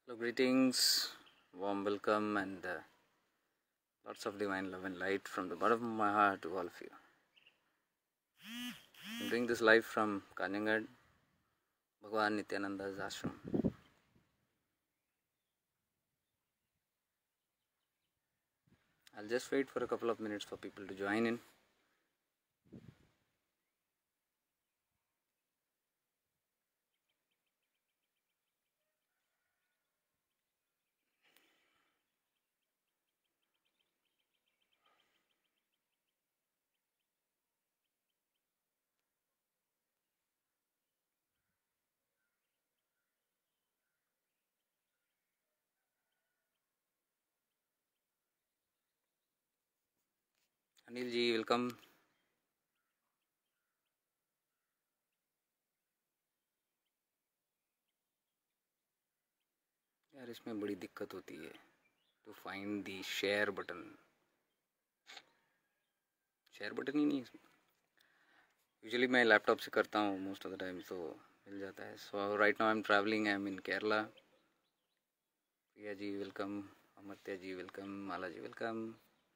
Hello, greetings, warm welcome, and lots of divine love and light from the bottom of my heart to all of you. I'm doing this live from Kanjangad, Bhagwan Nityananda's ashram. I'll just wait for a couple of minutes for people to join in. Anil ji, welcome. यार इसमें बड़ी दिक्कत होती है to find the share button. Share button ही नहीं है इसमें. Usually मैं लैपटॉप से करता हूँ most of the time, so मिल जाता है. So right now I'm traveling. I'm in Kerala. Priya ji, welcome. Amartya ji, welcome. Mala ji, welcome.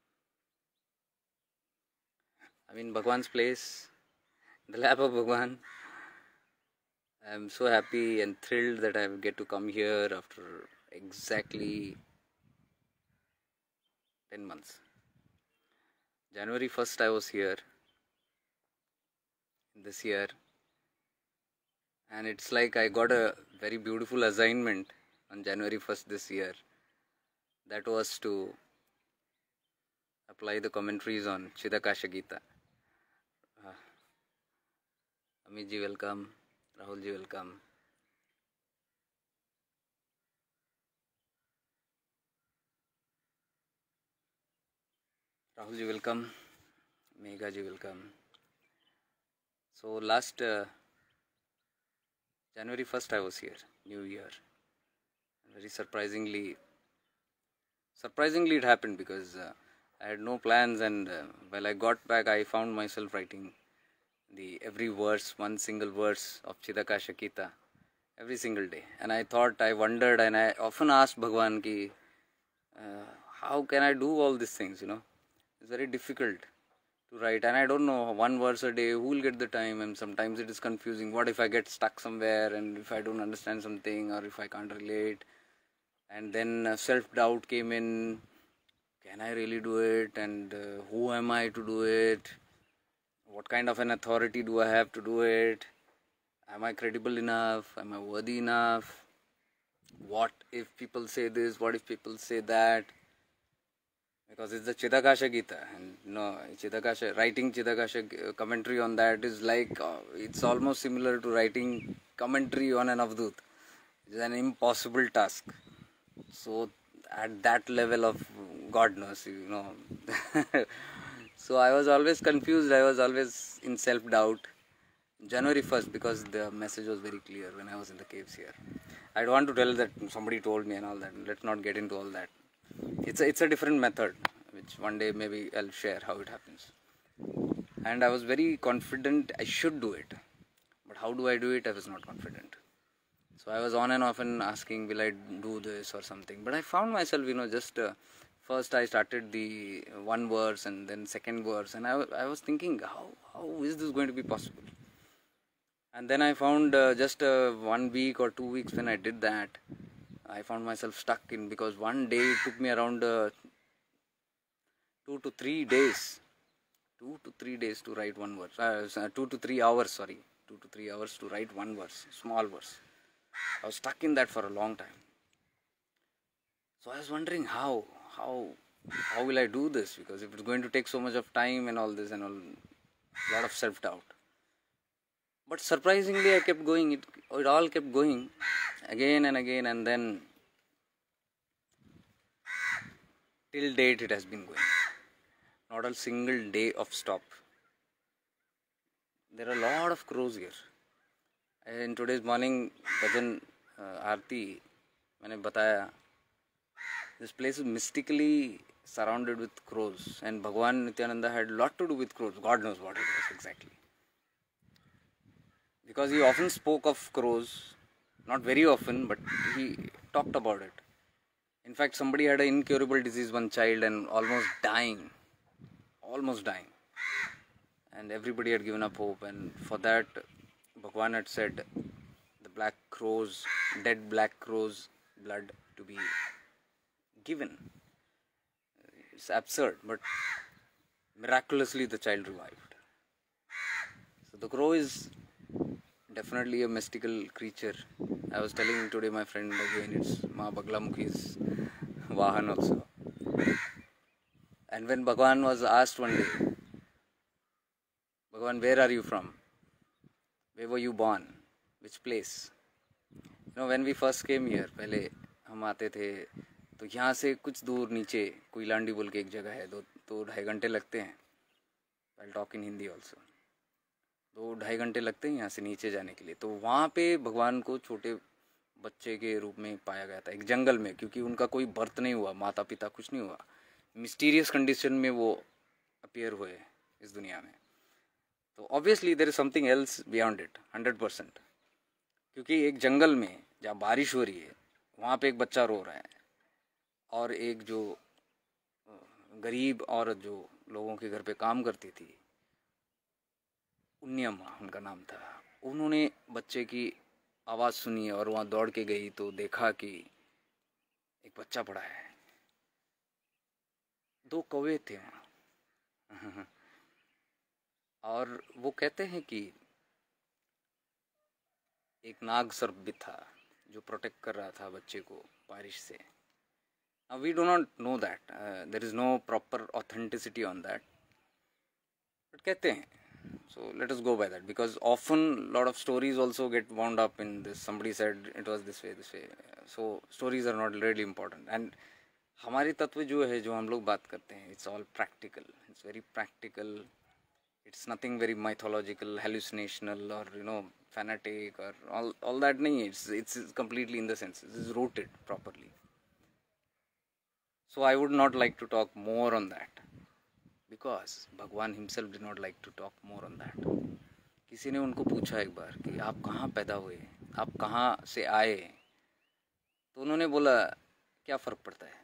I'm in Bhagwan's place, the lap of Bhagwan. I'm so happy and thrilled that I get to come here after exactly 10 months. January 1st I was here this year, and it's like I got a very beautiful assignment on January 1st this year. That was to apply the commentaries on Chidakasha Gita. Amit ji, welcome. Rahul ji, welcome. Rahul ji, welcome. Megha ji, welcome. So last January 1st I was here, New Year. Very surprisingly it happened because I had no plans, and while I got back I found myself writing every verse, one single verse of Chidakasha Gita every single day. And I wondered, and I often asked Bhagwan ki, how can I do all these things, It's very difficult to write, and I don't know, one verse a day, who will get the time? And sometimes it is confusing. What if I get stuck somewhere, and if I don't understand something, or if I can't relate? And then self-doubt came in. Can I really do it? And who am I to do it? What kind of an authority do I have to do it? Am I credible enough? Am I worthy enough? What if people say this? What if people say that? Because it's the Chidakasha Gita, and writing Chidakasha commentary on that is like, it's almost similar to writing commentary on an Avadut. It's an impossible task. So at that level of God knows, So I was always confused, I was always in self-doubt. January 1st, because the message was very clear when I was in the caves here. I don't want to tell that somebody told me and all that. Let's not get into all that. It's a different method, which one day maybe I'll share how it happens. And I was very confident I should do it. But how do I do it? I was not confident. So I was on and off and asking, will I do this or something? But I found myself, just first I started the one verse and then second verse. And I was thinking, how is this going to be possible? And then I found just 1 week or 2 weeks when I did that, I found myself stuck in, because one day it took me around 2 to 3 days. 2 to 3 days to write one verse. 2 to 3 hours, 2 to 3 hours to write one verse, small verse. I was stuck in that for a long time. So I was wondering how will I do this? Because if it's going to take so much of time and all this and all, a lot of self-doubt. But surprisingly, I kept going. It all kept going again and again, and then till date it has been going. Not a single day of stop. There are a lot of crows here. In today's morning bhajan aarti, मैंने बताया, this place is mystically surrounded with crows, and Bhagwan Nityananda had a lot to do with crows. God knows what it was exactly. Because he often spoke of crows, not very often, but he talked about it. In fact, somebody had an incurable disease, one child, and almost dying. And everybody had given up hope, and for that, Bhagwan had said the dead black crow's blood to be given. It's absurd, but miraculously the child revived. So the crow is definitely a mystical creature. I was telling today my friend again, it's Ma Baglamukhi's Vahan also. And when Bhagwan was asked one day, Bhagwan, where are you from? Where were you born? Which place? When we first came here, पहले हम आते थे तो यहाँ से कुछ दूर नीचे कोइलांडी बोल के एक जगह है, 2-2.5 घंटे लगते हैं. I'll talk in Hindi also. 2-2.5 घंटे लगते हैं यहाँ से नीचे जाने के लिए. तो वहाँ पे भगवान को छोटे बच्चे के रूप में पाया गया था, एक जंगल में, क्योंकि उनका कोई बर्थ नहीं हुआ, माता पिता कुछ नहीं हुआ. मिस्टीरियस कंडीशन में वो अपीयर हुए इस दुनिया में. तो obviously there is something else beyond it 100%. क्योंकि एक जंगल में जहाँ बारिश हो रही है वहाँ पे एक बच्चा रो रहा है, और एक जो गरीब औरत जो लोगों के घर पे काम करती थी, उन्नीअम्मा उनका नाम था, उन्होंने बच्चे की आवाज़ सुनी और वहाँ दौड़ के गई तो देखा कि एक बच्चा पड़ा है. 2 कौवे थे वहाँ. और वो कहते हैं कि एक नाग सर्प भी था जो प्रोटेक्ट कर रहा था बच्चे को बारिश से. We do not know that, there is no proper authenticity on that, but कहते हैं. So let us go by that, because often lot of stories also get wound up in this. Somebody said it was this way. So stories are not really important. And हमारे तत्व जो है, जो हम लोग बात करते हैं, it's all practical. It's very practical. It's nothing very mythological, hallucinational, or fanatic, or all that. नहीं, it's completely in the sense. It is rooted properly. So I would not like to talk more on that, because भगवान himself did not like to talk more on that. किसी ने उनको पूछा एक बार कि आप कहाँ पैदा हुए, आप कहाँ से आए, तो उन्होंने बोला क्या फ़र्क पड़ता है.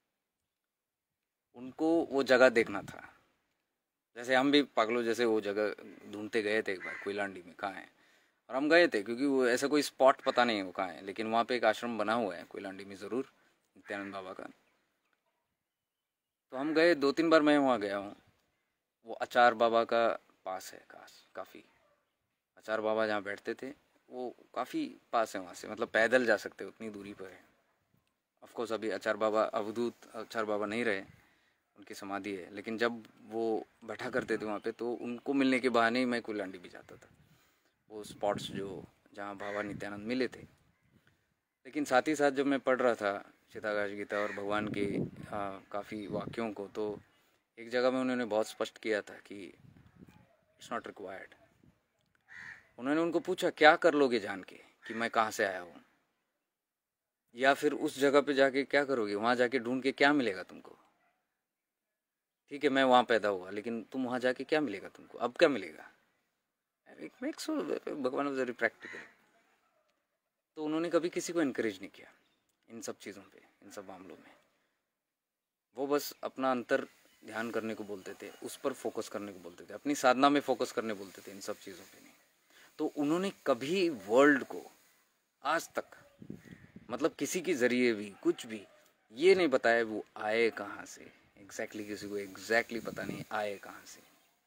उनको वो जगह देखना था. जैसे हम भी पागलों जैसे वो जगह ढूंढते गए थे एक बार कोइलांडी में कहाँ है, और हम गए थे क्योंकि वो ऐसा कोई स्पॉट पता नहीं है वो कहाँ है, लेकिन वहाँ पे एक आश्रम बना हुआ है कोइलांडी में ज़रूर, नित्यानंद बाबा का. तो हम गए, 2-3 बार मैं वहाँ गया हूँ. वो आचार बाबा का पास है काफ़ी. आचार बाबा जहाँ बैठते थे वो काफ़ी पास है वहाँ से, मतलब पैदल जा सकते, उतनी दूरी पर है. ऑफकोर्स अभी आचार बाबा, अवधूत आचार बाबा नहीं रहे, उनकी समाधि है, लेकिन जब वो बैठा करते थे वहाँ पे तो उनको मिलने के बहाने ही मैं कोइलांडी भी जाता था, वो स्पॉट्स जो जहाँ बाबा नित्यानंद मिले थे. लेकिन साथ ही साथ जब मैं पढ़ रहा था चिताकाश गीता और भगवान के काफ़ी वाक्यों को, तो एक जगह में उन्होंने बहुत स्पष्ट किया था कि इट्स नॉट रिक्वायर्ड. उन्होंने उनको पूछा क्या कर लोगे जान के कि मैं कहाँ से आया हूँ, या फिर उस जगह पे जाके क्या करोगे, वहाँ जाके ढूंढ के क्या मिलेगा तुमको. ठीक है, मैं वहाँ पैदा हुआ, लेकिन तुम वहाँ जाके क्या मिलेगा तुमको, अब क्या मिलेगा. इट मेक्स भगवान वाज वेरी प्रैक्टिकल. तो उन्होंने कभी किसी को इनकरेज नहीं किया इन सब चीज़ों पे, इन सब मामलों में. वो बस अपना अंतर ध्यान करने को बोलते थे, उस पर फोकस करने को बोलते थे, अपनी साधना में फोकस करने बोलते थे, इन सब चीज़ों पे नहीं. तो उन्होंने कभी वर्ल्ड को आज तक, मतलब किसी के ज़रिए भी कुछ भी ये नहीं बताया वो आए कहाँ से. एग्जैक्टली किसी को एग्जैक्टली पता नहीं आए कहाँ से,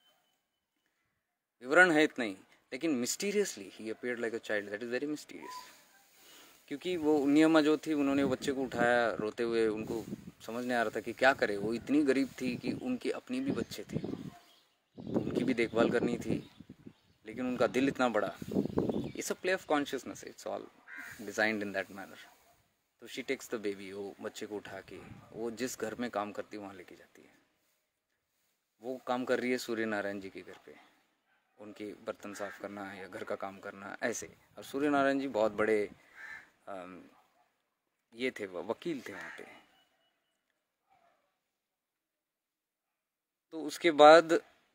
विवरण है इतना ही, लेकिन मिस्टीरियसली ही appeared like a child. That is very mysterious. क्योंकि वो उन्नीअम्मा जो थी, उन्होंने बच्चे को उठाया रोते हुए, उनको समझ नहीं आ रहा था कि क्या करे. वो इतनी गरीब थी कि उनके अपनी भी बच्चे थे, तो उनकी भी देखभाल करनी थी, लेकिन उनका दिल इतना बड़ा. It's a play of consciousness, it's all designed in that manner. तो शी टेक्स द बेबी, वो बच्चे को उठा के वो जिस घर में काम करती है वहाँ लेके जाती है. वो काम कर रही है सूर्य नारायण जी के घर पे, उनके बर्तन साफ करना या घर का काम करना ऐसे. और सूर्य नारायण जी बहुत बड़े ये थे, वकील थे वहाँ पे. तो उसके बाद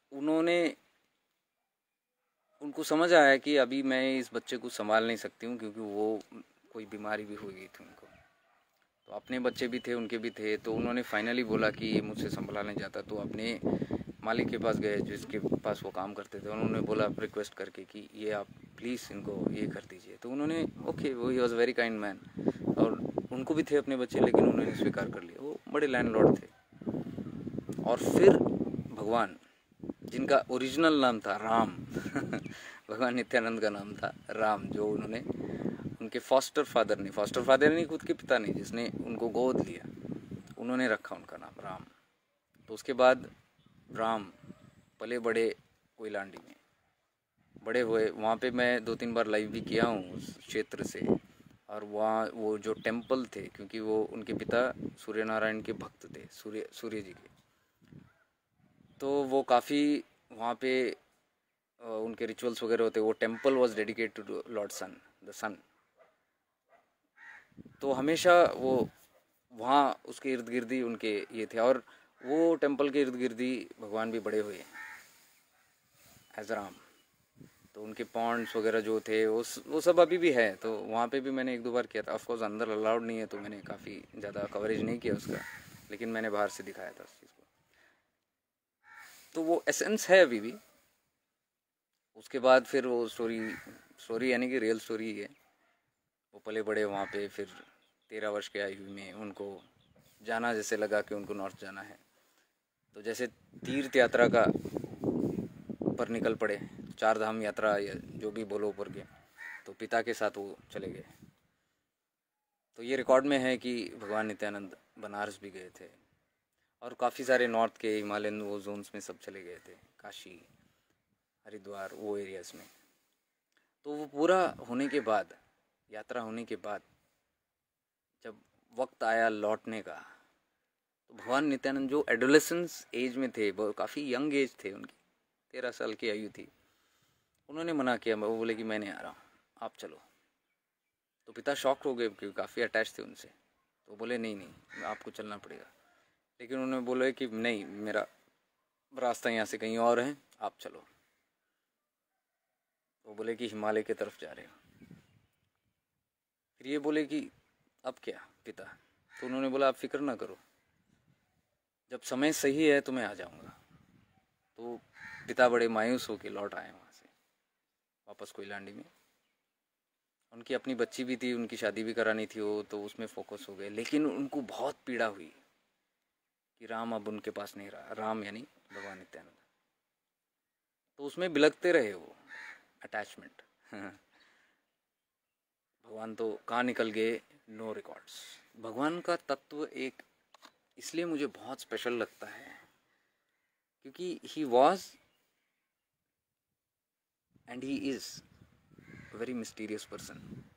उनको समझ आया कि अभी मैं इस बच्चे को संभाल नहीं सकती हूँ, क्योंकि वो कोई बीमारी भी हो गई थी उनको. तो अपने बच्चे भी थे, उनके भी थे, तो उन्होंने फाइनली बोला कि ये मुझसे संभाला नहीं जाता, तो अपने मालिक के पास गए जिसके पास वो काम करते थे। उन्होंने बोला रिक्वेस्ट करके कि ये आप प्लीज़ इनको ये कर दीजिए। तो उन्होंने ओके, वो ही वॉज वेरी काइंड मैन, और उनको भी थे अपने बच्चे, लेकिन उन्होंने स्वीकार कर लिया। वो बड़े लैंडलॉर्ड थे। और फिर भगवान, जिनका ओरिजिनल नाम था राम भगवान नित्यानंद का नाम था राम, जो उन्होंने उनके फॉस्टर फादर नहीं, खुद के पिता ने, जिसने उनको गोद लिया, उन्होंने रखा उनका नाम राम। तो उसके बाद राम पले बड़े कोयलांडी में, बड़े हुए वहाँ पे। मैं 2-3 बार लाइव भी किया हूँ उस क्षेत्र से। और वहाँ वो जो टेम्पल थे, क्योंकि वो उनके पिता सूर्य नारायण के भक्त थे, सूर्य जी के, तो वो काफ़ी वहाँ पे उनके रिचुअल्स वगैरह होते। वो temple was dedicated to lord sun, the sun. तो हमेशा वो वहाँ उसके इर्द गिर्द ही उनके ये थे, और वो टेम्पल के इर्द गिर्द ही भगवान भी बड़े हुए एज राम। तो उनके पॉन्ड्स वगैरह जो थे वो सब अभी भी है। तो वहाँ पे भी मैंने 1-2 बार किया था। ऑफकोर्स अंदर अलाउड नहीं है, तो मैंने काफ़ी ज़्यादा कवरेज नहीं किया उसका, लेकिन मैंने बाहर से दिखाया था उस चीज़ को। तो वो एसेंस है अभी भी। उसके बाद फिर वो स्टोरी यानी कि रियल स्टोरी है। वो पले बड़े वहाँ पे, फिर 13 वर्ष के आयु में उनको जाना जैसे लगा कि उनको नॉर्थ जाना है, तो जैसे तीर्थ यात्रा का पर निकल पड़े, 4 धाम यात्रा या जो भी बोलो ऊपर के, तो पिता के साथ वो चले गए। तो ये रिकॉर्ड में है कि भगवान नित्यानंद बनारस भी गए थे, और काफ़ी सारे नॉर्थ के हिमालयन वो जोन्स में सब चले गए थे, काशी, हरिद्वार, वो एरियाज में। तो वो पूरा होने के बाद, यात्रा होने के बाद, जब वक्त आया लौटने का, तो भगवान नित्यानंद जो एडोलेसेंस एज में थे, वो काफ़ी यंग एज थे, उनकी 13 साल की आयु थी, उन्होंने मना किया। वो बोले कि मैं नहीं आ रहा हूँ, आप चलो। तो पिता शॉक हो गए, क्योंकि काफ़ी अटैच थे उनसे। तो बोले नहीं, आपको चलना पड़ेगा। लेकिन उन्होंने बोला कि नहीं, मेरा रास्ता यहाँ से कहीं और है, आप चलो। वो बोले कि हिमालय की तरफ जा रहे हो। फिर ये बोले कि अब क्या पिता? तो उन्होंने बोला आप फिक्र ना करो, जब समय सही है तो मैं आ जाऊँगा। तो पिता बड़े मायूस होकर लौट आए वहाँ से वापस कोयलांडी में। उनकी अपनी बच्ची भी थी, उनकी शादी भी करानी थी वो, तो उसमें फोकस हो गए। लेकिन उनको बहुत पीड़ा हुई कि राम अब उनके पास नहीं रहा, राम यानी भगवान नित्यानंद। तो उसमें बिलखते रहे वो अटैचमेंट। भगवान तो कहाँ निकल गए, नो रिकॉर्ड्स। भगवान का तत्व एक इसलिए मुझे बहुत स्पेशल लगता है, क्योंकि he was and he is very mysterious person.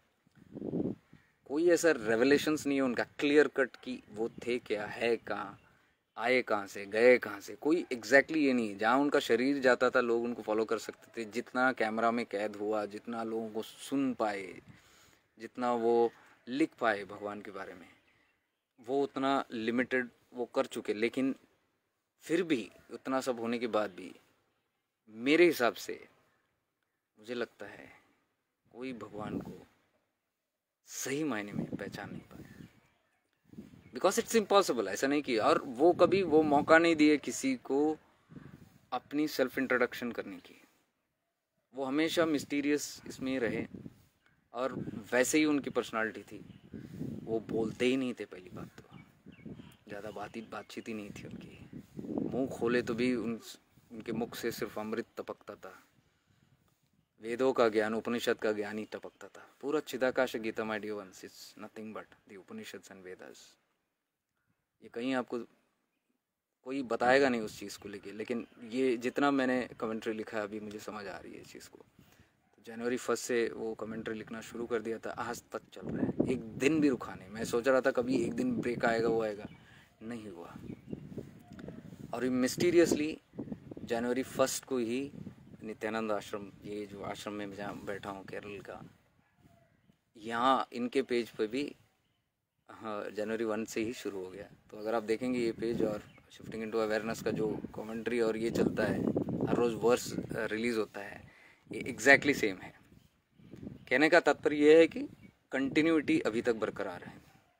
कोई ऐसा रेवलेशंस नहीं है उनका क्लियर कट कि वो थे क्या, है कहाँ, आए कहाँ से, गए कहाँ से, कोई एग्जैक्टली ये नहीं। जहाँ उनका शरीर जाता था लोग उनको फॉलो कर सकते थे। जितना कैमरा में कैद हुआ, जितना लोगों को सुन पाए, जितना वो लिख पाए भगवान के बारे में, वो उतना लिमिटेड वो कर चुके। लेकिन फिर भी उतना सब होने के बाद भी मेरे हिसाब से मुझे लगता है कोई भगवान को सही मायने में पहचान नहीं पाए, बिकॉज इट्स इम्पॉसिबल। ऐसा नहीं किया, और वो कभी वो मौका नहीं दिए किसी को अपनी सेल्फ इंट्रोडक्शन करने की। वो हमेशा मिस्टीरियस इसमें रहे, और वैसे ही उनकी पर्सनालिटी थी। वो बोलते ही नहीं थे, पहली बात तो ज़्यादा बातचीत ही नहीं थी उनकी। मुंह खोले तो भी उनके मुख से सिर्फ अमृत टपकता था, वेदों का ज्ञान, उपनिषद का ज्ञान ही टपकता था। पूरा Chidakash Gita my dear once is nothing but the Upanishads and Vedas. ये कहीं आपको कोई बताएगा नहीं उस चीज़ को लेके, लेकिन ये जितना मैंने कमेंट्री लिखा है अभी मुझे समझ आ रही है इस चीज़ को। तो जनवरी 1 से वो कमेंट्री लिखना शुरू कर दिया था, आज तक चल रहा है, एक दिन भी रुका नहीं। मैं सोच रहा था कभी एक दिन ब्रेक आएगा, वो आएगा, नहीं हुआ। और मिस्टीरियसली जनवरी 1 को ही नित्यानंद आश्रम, ये जो आश्रम में जहाँ बैठा हूँ केरल का, यहाँ इनके पेज पे भी हाँ जनवरी 1 से ही शुरू हो गया। तो अगर आप देखेंगे ये पेज और शिफ्टिंग इनटू अवेयरनेस का जो कमेंट्री और ये चलता है, हर रोज़ वर्स रिलीज़ होता है, ये एग्जैक्टली सेम है। कहने का तात्पर्य ये है कि कंटिन्यूटी अभी तक बरकरार है।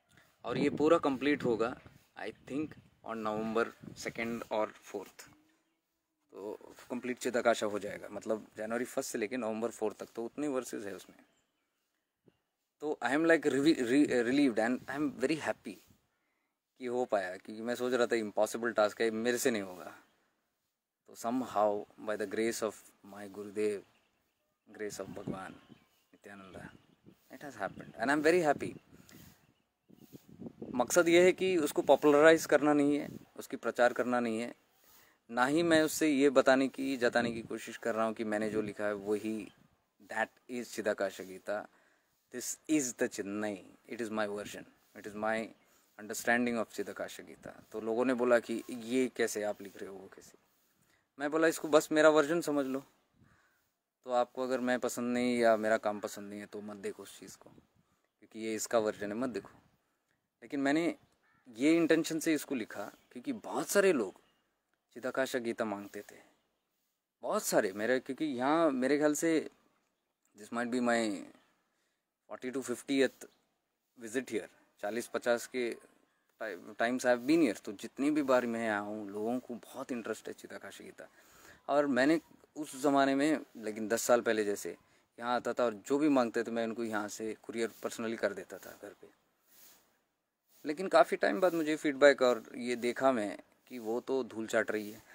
और ये पूरा कंप्लीट होगा आई थिंक ऑन नवंबर 2 और 4। तो कंप्लीट चिदाकाशा हो जाएगा, मतलब जनवरी 1 से लेके नवंबर 4 तक, तो उतने वर्सेस है उसमें। तो I am like relieved and I am very happy कि हो पाया, क्योंकि मैं सोच रहा था इम्पॉसिबल टास्क है, मेरे से नहीं होगा। तो somehow by the grace of my Gurudev, grace of Bhagavan Nityananda, it has happened and I am very happy. मकसद ये है कि उसको पॉपुलराइज करना नहीं है, उसकी प्रचार करना नहीं है, ना ही मैं उससे ये जताने की कोशिश कर रहा हूँ कि मैंने जो लिखा है वही, that is Chidakash Gita, this is the Chennai, it is my version, it is my understanding of Chidakash Gita. तो लोगों ने बोला कि ये कैसे आप लिख रहे हो, वो कैसे। मैं बोला इसको बस मेरा वर्जन समझ लो। तो आपको अगर मैं पसंद नहीं या मेरा काम पसंद नहीं है तो मत देखो उस चीज़ को, क्योंकि ये इसका वर्जन है, मत देखो। लेकिन मैंने ये इंटेंशन से इसको लिखा क्योंकि बहुत सारे लोग चिदाकाश गीता मांगते थे, बहुत सारे मेरे, क्योंकि यहाँ मेरे ख्याल से this might be my 40 to 50th visit here, 40-50 के times I have been here. तो जितनी भी बार मैं आया हूँ, लोगों को बहुत इंटरेस्ट है चिदाकाश गीता। और मैंने उस ज़माने में, लेकिन 10 साल पहले जैसे यहाँ आता था और जो भी मांगते थे मैं उनको यहाँ से कुरियर पर्सनली कर देता था घर पे। लेकिन काफ़ी टाइम बाद मुझे फीडबैक और ये देखा मैं कि वो तो धूल चाट रही है।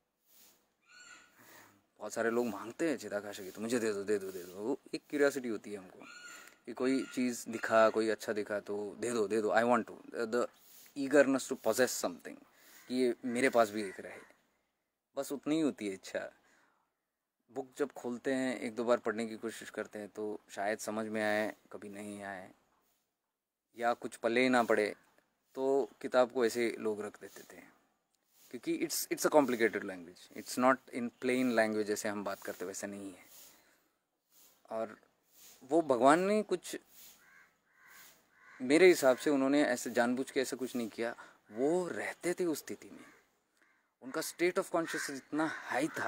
बहुत सारे लोग मांगते हैं चिदाकाश गीता, मुझे दे दो दे दो दे दो। वो एक क्यूरियोसिटी होती है हमको कि कोई चीज़ दिखा, कोई अच्छा दिखा तो दे दो दे दो, I want to, the eagerness to possess something, कि ये मेरे पास भी एक रहे, बस उतनी ही होती है इच्छा। बुक जब खोलते हैं, 1-2 बार पढ़ने की कोशिश करते हैं तो शायद समझ में आए, कभी नहीं आए, या कुछ पल्ले ही ना पड़े, तो किताब को ऐसे लोग रख देते थे, क्योंकि it's a complicated language, it's not in plain language जैसे हम बात करते वैसे नहीं है। और वो भगवान ने कुछ, मेरे हिसाब से उन्होंने ऐसे जानबूझ के ऐसा कुछ नहीं किया, वो रहते थे उस स्थिति में, उनका स्टेट ऑफ कॉन्शियसनेस इतना हाई था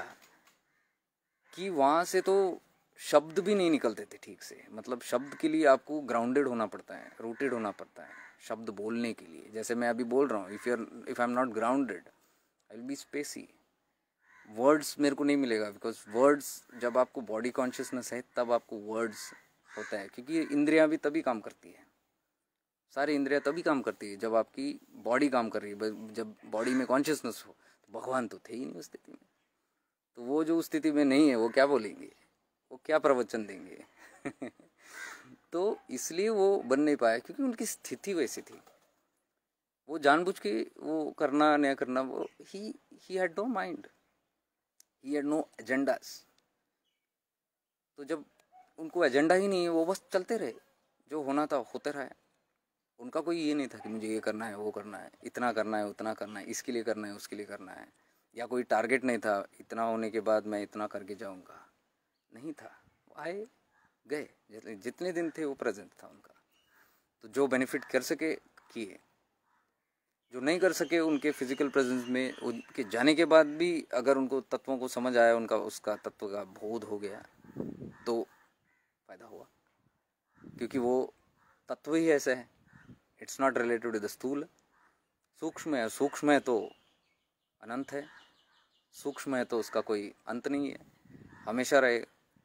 कि वहाँ से तो शब्द भी नहीं निकलते थे ठीक से। मतलब शब्द के लिए आपको ग्राउंडेड होना पड़ता है, रूटेड होना पड़ता है शब्द बोलने के लिए। जैसे मैं अभी बोल रहा हूँ, if I am not grounded I will be spacey, words मेरे को नहीं मिलेगा, बिकॉज वर्ड्स, जब आपको बॉडी कॉन्शियसनेस है तब आपको वर्ड्स होता है, क्योंकि इंद्रियां भी तभी काम करती है, सारी इंद्रियां तभी काम करती है जब आपकी बॉडी काम कर रही है। जब बॉडी में कॉन्शियसनेस हो तो भगवान तो थे ही नहीं उस स्थिति में, तो वो जो उस स्थिति में नहीं है वो क्या बोलेंगे, वो क्या प्रवचन देंगे। तो इसलिए वो बन नहीं पाया, क्योंकि उनकी स्थिति वैसी थी। वो जानबूझ के वो करना न करना, वो he had no mind, he had no agendas. तो जब उनको एजेंडा ही नहीं है, वो बस चलते रहे, जो होना था होते रहा। उनका कोई ये नहीं था कि मुझे ये करना है, वो करना है, इतना करना है, उतना करना है, इसके लिए करना है, उसके लिए करना है, या कोई टारगेट नहीं था, इतना होने के बाद मैं इतना करके जाऊंगा, नहीं था। वो आए गए, जितने दिन थे वो प्रेजेंट था उनका। तो जो बेनिफिट कर सके किए, जो नहीं कर सके उनके फिजिकल प्रेजेंस में, उनके जाने के बाद भी अगर उनको तत्वों को समझ आया, उनका उसका तत्व का बोध हो गया, तो फायदा हुआ, क्योंकि वो तत्व ही ऐसा है। It's not related to the स्थूल। सूक्ष्म है, सूक्ष्म है तो अनंत है, सूक्ष्म है तो उसका कोई अंत नहीं है, हमेशा रहे।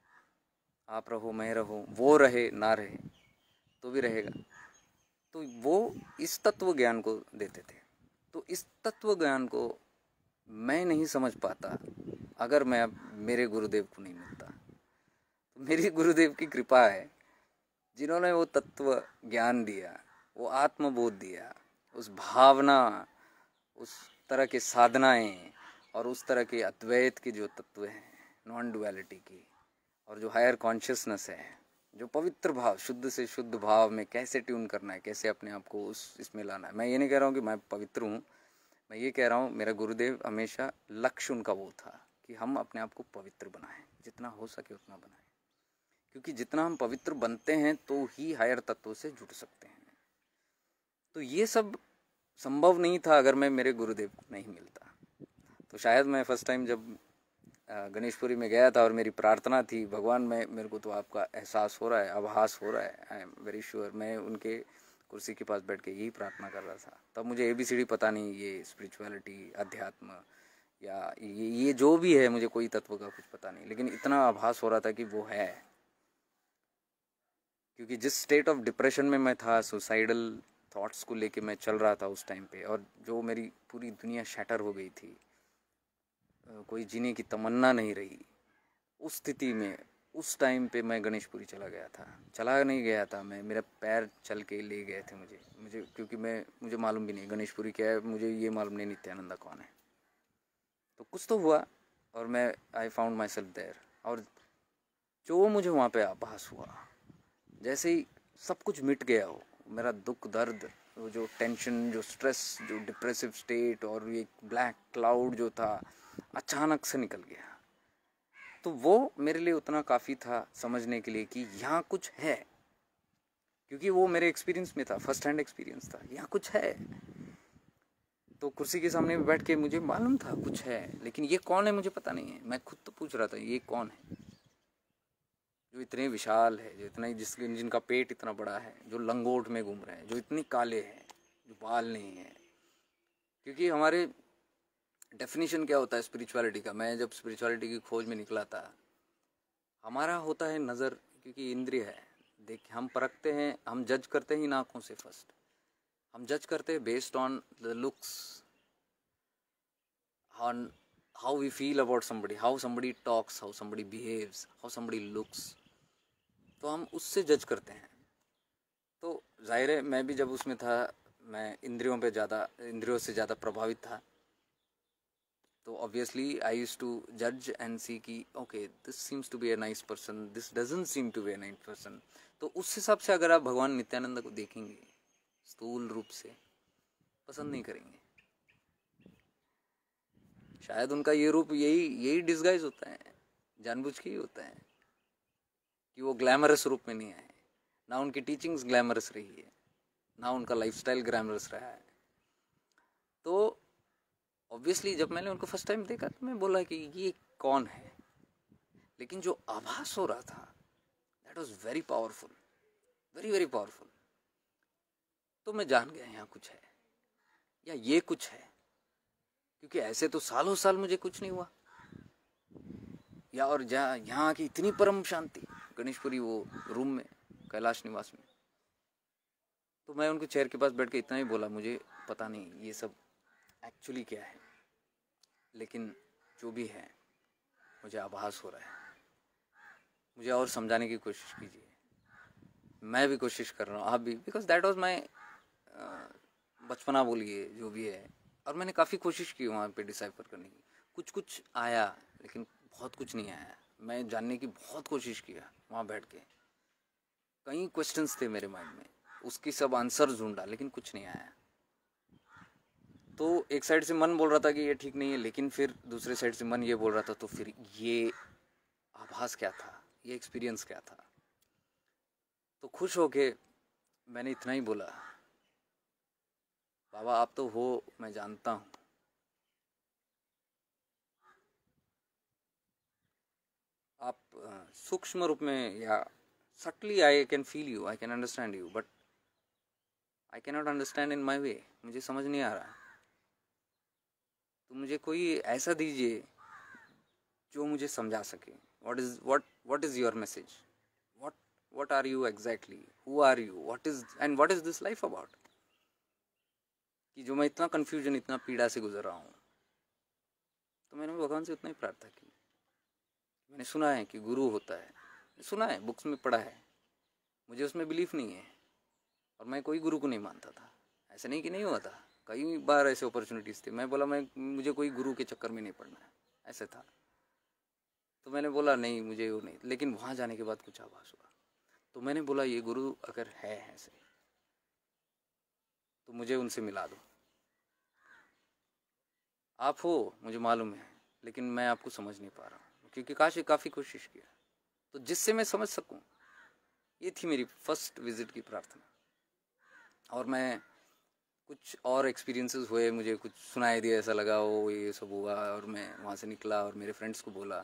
आप रहो, मैं रहूं, वो रहे ना रहे तो भी रहेगा। तो वो इस तत्व ज्ञान को देते थे। तो इस तत्व ज्ञान को मैं नहीं समझ पाता अगर मैं अब मेरे गुरुदेव को नहीं मिलता। तो मेरी गुरुदेव की कृपा है, जिन्होंने वो तत्व ज्ञान दिया, वो आत्मबोध दिया, उस भावना, उस तरह के साधनाएं और उस तरह के अद्वैत के जो तत्व हैं, नॉन डुअलिटी की, और जो हायर कॉन्शियसनेस है, जो पवित्र भाव, शुद्ध से शुद्ध भाव में कैसे ट्यून करना है, कैसे अपने आप को उस इसमें लाना है। मैं ये नहीं कह रहा हूँ कि मैं पवित्र हूँ, मैं ये कह रहा हूँ मेरा गुरुदेव हमेशा लक्ष्य उनका वो था कि हम अपने आप को पवित्र बनाएं, जितना हो सके उतना बनाएं, क्योंकि जितना हम पवित्र बनते हैं तो ही हायर तत्वों से जुड़ सकते हैं। तो ये सब संभव नहीं था अगर मैं मेरे गुरुदेव को नहीं मिलता। तो शायद मैं फर्स्ट टाइम जब गणेशपुरी में गया था और मेरी प्रार्थना थी, भगवान, मैं, मेरे को तो आपका एहसास हो रहा है, आभास हो रहा है, आई एम वेरी श्योर, मैं उनके कुर्सी के पास बैठ के यही प्रार्थना कर रहा था। तब मुझे ABCD पता नहीं, ये स्पिरिचुअलिटी, अध्यात्म या ये जो भी है, मुझे कोई तत्व का कुछ पता नहीं, लेकिन इतना आभास हो रहा था कि वो है। क्योंकि जिस स्टेट ऑफ डिप्रेशन में मैं था, सुसाइडल थॉट्स को लेके मैं चल रहा था उस टाइम पे, और जो मेरी पूरी दुनिया शैटर हो गई थी, कोई जीने की तमन्ना नहीं रही, उस स्थिति में उस टाइम पे मैं गणेशपुरी चला गया था। चला नहीं गया था मैं, मेरा पैर चल के ले गए थे मुझे क्योंकि मुझे मालूम भी नहीं गणेशपुरी क्या है, मुझे ये मालूम नहीं नित्यानंदा कौन है। तो कुछ तो हुआ और मैं I found myself there. और जो मुझे वहाँ पे आभास हुआ, जैसे ही सब कुछ मिट गया हो, मेरा दुख दर्द, वो जो टेंशन, जो स्ट्रेस, जो डिप्रेसिव स्टेट और ये ब्लैक क्लाउड जो था, अचानक से निकल गया। तो वो मेरे लिए उतना काफ़ी था समझने के लिए कि यहाँ कुछ है, क्योंकि वो मेरे एक्सपीरियंस में था, फर्स्ट हैंड एक्सपीरियंस था, यहाँ कुछ है। तो कुर्सी के सामने बैठ के मुझे मालूम था कुछ है, लेकिन ये कौन है मुझे पता नहीं है। मैं खुद तो पूछ रहा था ये कौन है जो इतने विशाल है, जो इतना जिनका पेट इतना बड़ा है, जो लंगोट में घूम रहे हैं, जो इतने काले हैं, जो बाल नहीं है। क्योंकि हमारे डेफिनेशन क्या होता है स्पिरिचुअलिटी का, मैं जब स्पिरिचुअलिटी की खोज में निकला था, हमारा होता है नज़र, क्योंकि इंद्रिय है, देख हम परखते हैं, हम जज करते हैं इन आँखों से। फर्स्ट हम जज करते हैं based on the looks, on how we feel about somebody, how somebody talks, how somebody behaves, how somebody looks, तो हम उससे जज करते हैं। तो जाहिर है मैं भी जब उसमें था, मैं इंद्रियों से ज़्यादा प्रभावित था। तो ऑब्वियसली आई यूज्ड टू जज एंड सी कि okay this seems to be a nice person, this doesn't seem to be a nice person. तो उस हिसाब से अगर आप भगवान नित्यानंद को देखेंगे स्थूल रूप से, पसंद नहीं करेंगे। शायद उनका ये रूप यही डिस्गाइज होता है, जानबूझ के ही होता है कि वो ग्लैमरस रूप में नहीं आए। ना उनकी टीचिंग्स ग्लैमरस रही है, ना उनका लाइफस्टाइल ग्लैमरस रहा है। तो ऑब्वियसली जब मैंने उनको फर्स्ट टाइम देखा तो मैं बोला कि ये कौन है, लेकिन जो आभास हो रहा था that was very powerful, very very powerful. तो मैं जान गया यहाँ कुछ है, या ये कुछ है, क्योंकि ऐसे तो सालों साल मुझे कुछ नहीं हुआ। या और यहाँ की इतनी परम शांति, गणेशपुरी वो रूम में, कैलाश निवास में। तो मैं उनके चेयर के पास बैठ के इतना ही बोला, मुझे पता नहीं ये सब एक्चुअली क्या है, लेकिन जो भी है मुझे आभास हो रहा है। मुझे और समझाने की कोशिश कीजिए, मैं भी कोशिश कर रहा हूँ, आप भी, बिकॉज दैट वाज माई बचपना बोलिए जो भी है। और मैंने काफ़ी कोशिश की वहाँ पे डिसाइफर करने की, कुछ कुछ आया लेकिन बहुत कुछ नहीं आया। मैं जानने की बहुत कोशिश किया वहाँ बैठ के, कई क्वेश्चंस थे मेरे माइंड में, उसकी सब आंसर ढूंढा लेकिन कुछ नहीं आया। तो एक साइड से मन बोल रहा था कि ये ठीक नहीं है, लेकिन फिर दूसरे साइड से मन ये बोल रहा था तो फिर ये आभास क्या था, ये एक्सपीरियंस क्या था। तो खुश होके मैंने इतना ही बोला, बाबा आप तो हो, मैं जानता हूँ, आप सूक्ष्म रूप में या subtly I can feel you, I can understand you, but I can not understand in my way. मुझे समझ नहीं आ रहा, तो मुझे कोई ऐसा दीजिए जो मुझे समझा सके। what is your message, what are you exactly, who are you, what is this life about, कि जो मैं इतना कंफ्यूजन, इतना पीड़ा से गुजर रहा हूँ। तो मैंने भगवान से उतना ही प्रार्थना की। मैंने सुना है कि गुरु होता है, सुना है, बुक्स में पढ़ा है, मुझे उसमें बिलीफ नहीं है, और मैं कोई गुरु को नहीं मानता था। ऐसा नहीं कि नहीं हुआ था, कई बार ऐसे अपॉर्चुनिटीज़ थे, मैं बोला मुझे कोई गुरु के चक्कर में नहीं पड़ना है, ऐसे था। तो मैंने बोला नहीं, मुझे वो नहीं। लेकिन वहाँ जाने के बाद कुछ आभास हुआ, तो मैंने बोला ये गुरु अगर है ऐसे तो मुझे उनसे मिला दो। आप हो मुझे मालूम है, लेकिन मैं आपको समझ नहीं पा रहा हूँ, क्योंकि काफ़ी कोशिश किया, तो जिससे मैं समझ सकूँ। ये थी मेरी फर्स्ट विजिट की प्रार्थना। और मैं कुछ और एक्सपीरियंसेस हुए, मुझे कुछ सुनाई दिया, ऐसा लगा वो ये सब हुआ, और मैं वहाँ से निकला और मेरे फ्रेंड्स को बोला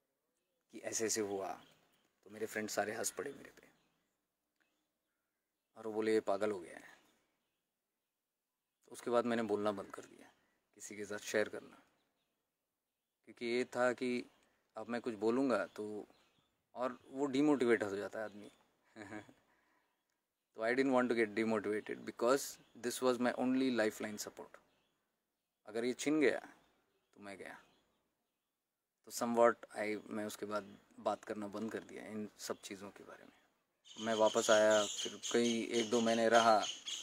कि ऐसे ऐसे हुआ, तो मेरे फ्रेंड्स सारे हंस पड़े मेरे पे। और वो बोले ये पागल हो गया है। तो उसके बाद मैंने बोलना बंद कर दिया, किसी के साथ शेयर करना, क्योंकि ये था कि अब मैं कुछ बोलूँगा तो और वो डीमोटिवेट हो जाता है आदमी। तो I didn't want to get demotivated because this was my only life line support. अगर ये छिन गया तो मैं गया। तो समवॉट मैं उसके बाद बात करना बंद कर दिया इन सब चीज़ों के बारे में। मैं वापस आया, फिर कई 1-2 महीने रहा,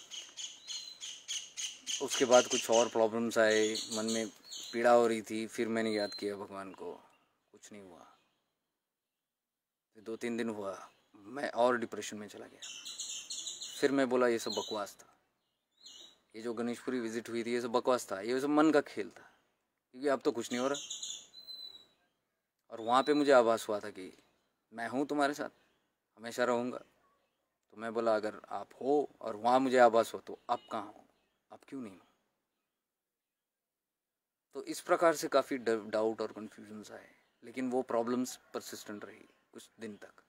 उसके बाद कुछ और प्रॉब्लम्स आए, मन में पीड़ा हो रही थी, फिर मैंने याद किया भगवान को, कुछ नहीं हुआ। फिर 2-3 दिन हुआ, मैं और डिप्रेशन में चला गया। फिर मैं बोला ये सब बकवास था, ये जो गणेशपुरी विजिट हुई थी ये सब बकवास था, ये सब मन का खेल था, क्योंकि अब तो कुछ नहीं हो रहा। और वहाँ पे मुझे आभास हुआ था कि मैं हूँ तुम्हारे साथ, हमेशा रहूँगा। तो मैं बोला अगर आप हो और वहाँ मुझे आभास हो तो आप कहाँ हो, आप क्यों नहीं हो? तो इस प्रकार से काफ़ी डाउट और कन्फ्यूजन्स आए, लेकिन वो प्रॉब्लम्स परसिस्टेंट रही कुछ दिन तक।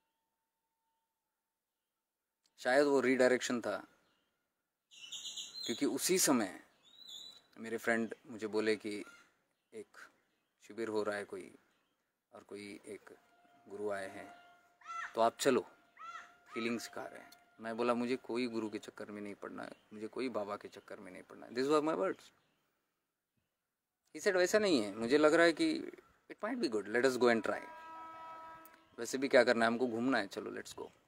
शायद वो रीडायरेक्शन था, क्योंकि उसी समय मेरे फ्रेंड मुझे बोले कि एक शिविर हो रहा है कोई, और कोई एक गुरु आए हैं, तो आप चलो, फीलिंग सिखा रहे हैं। मैं बोला मुझे कोई गुरु के चक्कर में नहीं पड़ना है, मुझे कोई बाबा के चक्कर में नहीं पड़ना है। This were my words. He said वैसा नहीं है, मुझे लग रहा है कि it might be good, let us go and try. वैसे भी क्या करना है, हमको घूमना है, चलो लेट्स गो।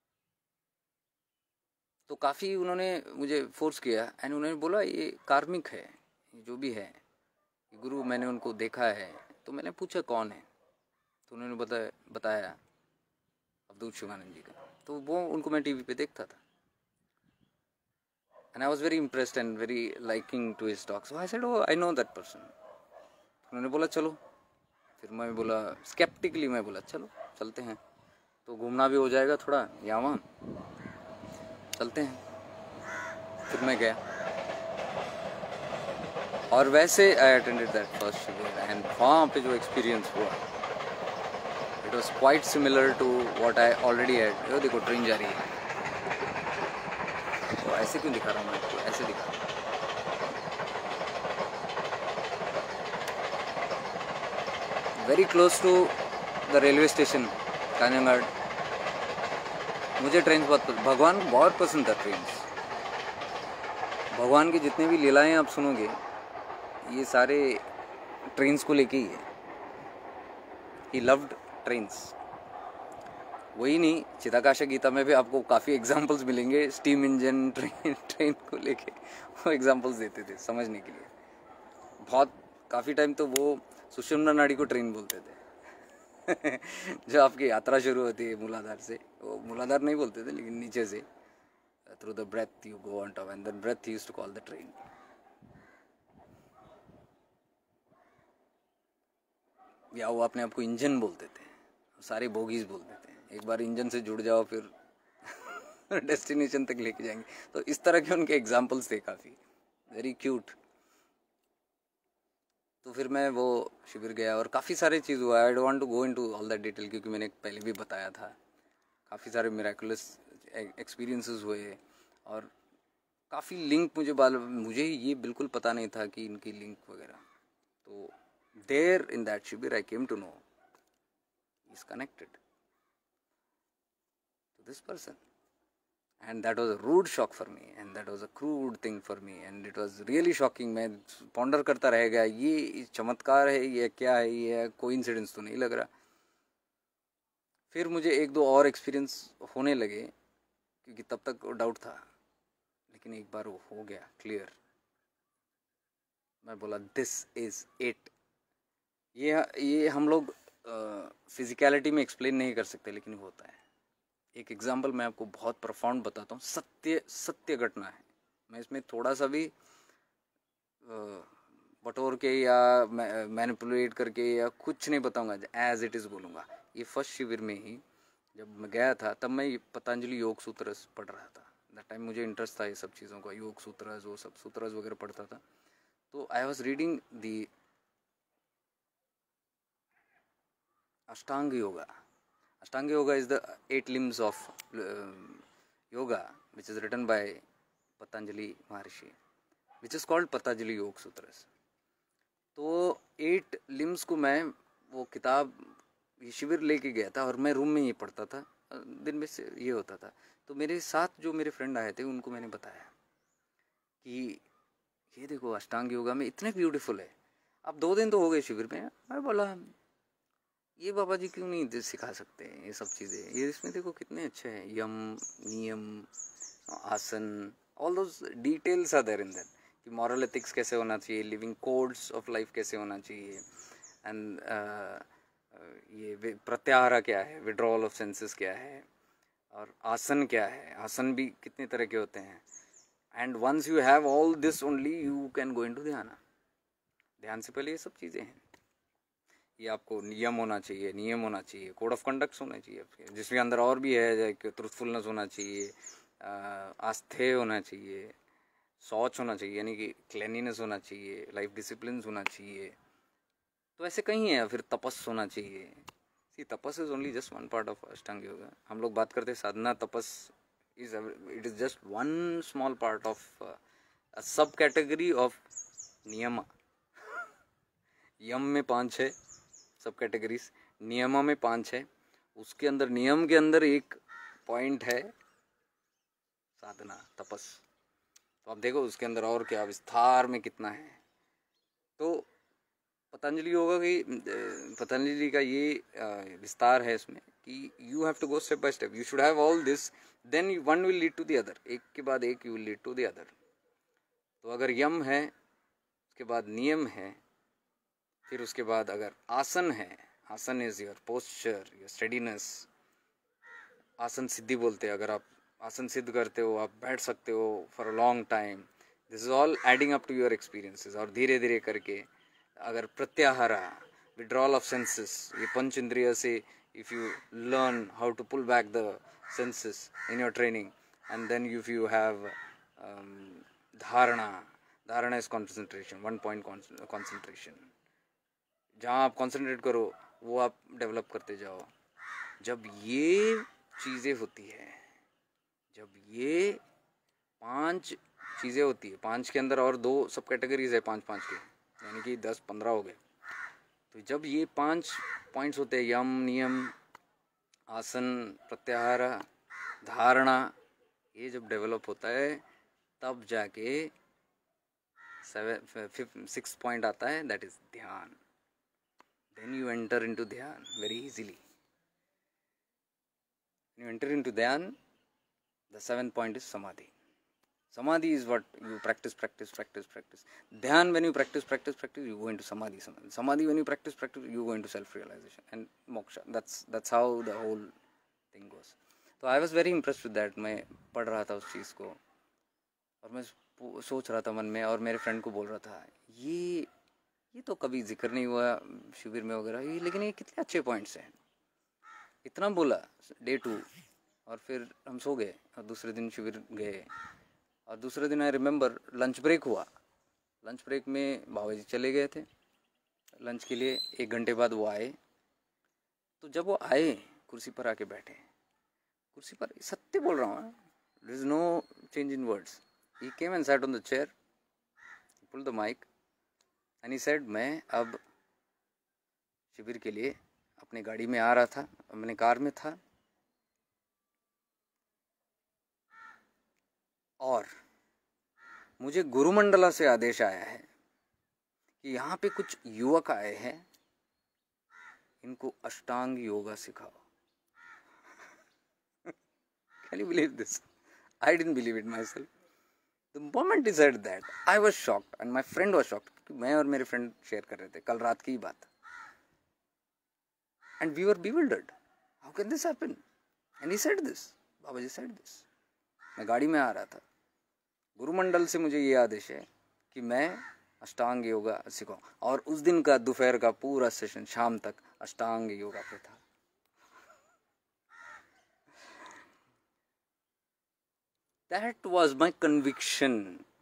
तो काफ़ी उन्होंने मुझे फोर्स किया एंड उन्होंने बोला ये कार्मिक है, जो भी है गुरु, मैंने उनको देखा है। तो मैंने पूछा कौन है, तो उन्होंने बताया अवधूत शिवानंद जी का। तो वो उनको मैं टीवी पे देखता था and I was very impressed and very liking to his talks. I said oh I know that person. उन्होंने बोला चलो। फिर मैं बोला स्केप्टिकली, मैं बोला चलो चलते हैं, तो घूमना भी हो जाएगा थोड़ा यहाँ वहाँ, चलते हैं। फिर मैं गया और वैसे आई अटेंडेड दैट फर्स्ट शिविर एंड वहाँ पे जो एक्सपीरियंस हुआ it was quite similar to what I already had. ये देखो ट्रेन जा रही है, तो ऐसे क्यों दिखा रहा हूँ मैं आपको, ऐसे दिखा रहा हूँ। Very close to the railway station Kanhangad. मुझे ट्रेन बहुत भगवान को बहुत पसंद था ट्रेन। भगवान की जितने भी लीलाएं आप सुनोगे ये सारे ट्रेन्स को लेके ही है। He loved trains. वही नहीं, चिदाकाश गीता में भी आपको काफ़ी एग्जाम्पल्स मिलेंगे स्टीम इंजन ट्रेन को लेके, वो एग्जाम्पल्स देते थे समझने के लिए। बहुत काफ़ी टाइम तो वो सुषुम्ना नाड़ी को ट्रेन बोलते थे। जो आपकी यात्रा शुरू होती है मूलाधार से, वो मूलाधार नहीं बोलते थे लेकिन नीचे से through the breath you go on top and the breath used to call the train. या वो अपने आप को इंजन बोलते थे, सारे बोगीज बोलते थे। एक बार इंजन से जुड़ जाओ फिर डेस्टिनेशन तक लेके जाएंगे। तो इस तरह के उनके एग्जाम्पल्स थे, काफ़ी वेरी क्यूट। तो फिर मैं वो शिविर गया और काफ़ी सारे चीज़ हुआ। I don't want to go into all that detail, क्योंकि मैंने पहले भी बताया था। काफ़ी सारे मिराकुलस एक्सपीरियंसेस हुए और काफ़ी लिंक मुझे ये बिल्कुल पता नहीं था कि इनकी लिंक वगैरह। तो देयर इन दैट शिविर I came to know is connected to this person, and that was a rude shock for me and that was a crude thing for me and it was really shocking. मैं ponder करता रह गया, ये चमत्कार है, ये क्या है, ये कोइंसिडेंस तो नहीं लग रहा। फिर मुझे 1-2 और एक्सपीरियंस होने लगे, क्योंकि तब तक डाउट था, लेकिन एक बार वो हो गया क्लियर। मैं बोला दिस इज इट। ये हम लोग फिजिकलिटी में एक्सप्लेन नहीं कर सकते, लेकिन होता है। एक एग्जांपल मैं आपको बहुत प्रोफाउंड बताता हूँ, सत्य घटना है। मैं इसमें थोड़ा सा भी बटोर के या मैनिपुलेट करके या कुछ नहीं बताऊंगा, एज इट इज़ बोलूँगा। ये फर्स्ट शिविर में ही जब मैं गया था, तब मैं पतंजलि योग सूत्रस पढ़ रहा था। दैट टाइम मुझे इंटरेस्ट था ये सब चीज़ों का, योग सूत्रस, वो सब सूत्रस वगैरह पढ़ता था। तो I was reading the Ashtanga Yoga. Ashtanga Yoga is the 8 limbs of yoga which is written by Patanjali Maharishi, which is called Patanjali Yoga Sutras. तो 8 लिम्स को मैं वो किताब ये शिविर लेके गया था और मैं रूम में ही पढ़ता था, दिन में से ये होता था। तो मेरे साथ जो मेरे फ्रेंड आए थे उनको मैंने बताया कि ये देखो अष्टांग योगा में इतने ब्यूटीफुल है। अब 2 दिन तो हो गए शिविर में। मैं बोला ये बाबा जी क्यों नहीं सिखा सकते ये सब चीज़ें, ये इसमें देखो कितने अच्छे हैं, यम, नियम, आसन, all those details are there in that, कि मॉरल एथिक्स कैसे होना चाहिए, लिविंग कोड्स ऑफ लाइफ कैसे होना चाहिए, एंड ये प्रत्याहार क्या है, विड्रॉल ऑफ सेंसेस क्या है, और आसन क्या है, आसन भी कितने तरह के होते हैं। And once you have all this only you can go into ध्यान। ध्यान से पहले ये सब चीज़ें हैं। ये आपको नियम होना चाहिए, नियम होना चाहिए, कोड ऑफ कंडक्ट्स होना चाहिए आपके, जिसके अंदर और भी है कि ट्रूथफुलनेस होना चाहिए, आस्थेय होना चाहिए, शौच होना चाहिए यानी कि क्लेनिनेस होना चाहिए, लाइफ डिसिप्लिन होना चाहिए। तो ऐसे कहीं है। फिर तपस होना चाहिए। सी तपस is only just one part of Ashtanga yoga. हम लोग बात करते हैं साधना, तपस is it is just one small part of a subcategory of नियम। यम में 5-6 सब कैटेगरीज, नियम में 5-6, उसके अंदर नियम के अंदर एक पॉइंट है साधना, तपस। तो आप देखो उसके अंदर और क्या विस्तार में कितना है। तो पतंजलि योगा की, पतंजलि का ये विस्तार है इसमें कि you have to go step by step, you should have all this, then one will lead to the other, एक के बाद एक you will lead to the other. तो अगर यम है, उसके बाद नियम है, फिर उसके बाद अगर आसन है, आसन is your posture, your steadiness, आसन सिद्धि बोलते हैं। अगर आप आसन सिद्ध करते हो, आप बैठ सकते हो for a long time, this is all adding up to your experiences. और धीरे धीरे करके अगर प्रत्याहारा, विड्रॉल ऑफ सेंसेस, ये पंच इंद्रिय से if you learn how to pull back the senses in your training, and then if you have धारणा, धारणा इज कॉन्सेंट्रेशन, 1 पॉइंट कॉन्सेंट्रेशन, जहाँ आप कॉन्सेंट्रेट करो वो आप डेवलप करते जाओ। जब ये चीज़ें होती है, जब ये 5 चीज़ें होती है, 5 के अंदर और 2 सब कैटेगरीज है 5-5 के, यानी कि 10-15 हो गए। तो जब ये 5 पॉइंट्स होते हैं, यम, नियम, आसन, प्रत्याहार, धारणा, ये जब डेवलप होता है तब जाके 6 पॉइंट आता है, दैट इज ध्यान। Then you enter into dhyan very easily. When you enter into dhyan, the 7th point is samadhi. Samadhi is what you practice. Dhyan, when you practice, you go into samadhi. Samadhi, when you practice, you go into self-realization and moksha. That's how the whole thing goes. So I was very impressed with that. मैं पढ़ रहा था उस चीज़ को और मैं सोच रहा था मन में, और मेरे फ्रेंड को बोल रहा था ये तो कभी जिक्र नहीं हुआ शिविर में वगैरह, ये लेकिन ये कितने अच्छे पॉइंट्स हैं। इतना बोला डे 2, और फिर हम सो गए और दूसरे दिन शिविर गए। और दूसरे दिन आई रिमेंबर लंच ब्रेक हुआ। लंच ब्रेक में बाबा जी चले गए थे लंच के लिए, 1 घंटे बाद वो आए। तो जब वो आए कुर्सी पर आके बैठे, कुर्सी पर, सत्य बोल रहा हूँ, there is no change in words, he came and sat on the chair, pull the mic and he said, मैं अब शिविर के लिए अपनी गाड़ी में आ रहा था, अपने कार में था, और मुझे गुरुमंडला से आदेश आया है कि यहाँ पे कुछ युवक आए हैं, इनको अष्टांग योगा सिखाओ। Can you believe this? I didn't believe it myself. The moment he said that, I was shocked and my friend was shocked. मैं और मेरे फ्रेंड शेयर कर रहे थे कल रात की बात, and we were bewildered. How can this happen? And he said this. Baba ji said this. मैं गाड़ी में आ रहा था, गुरुमंडल से मुझे ये आदेश है कि मैं अष्टांग योगा सिखाऊं, और उस दिन का दोपहर का पूरा सेशन शाम तक अष्टांग योगा पे था। That was my conviction.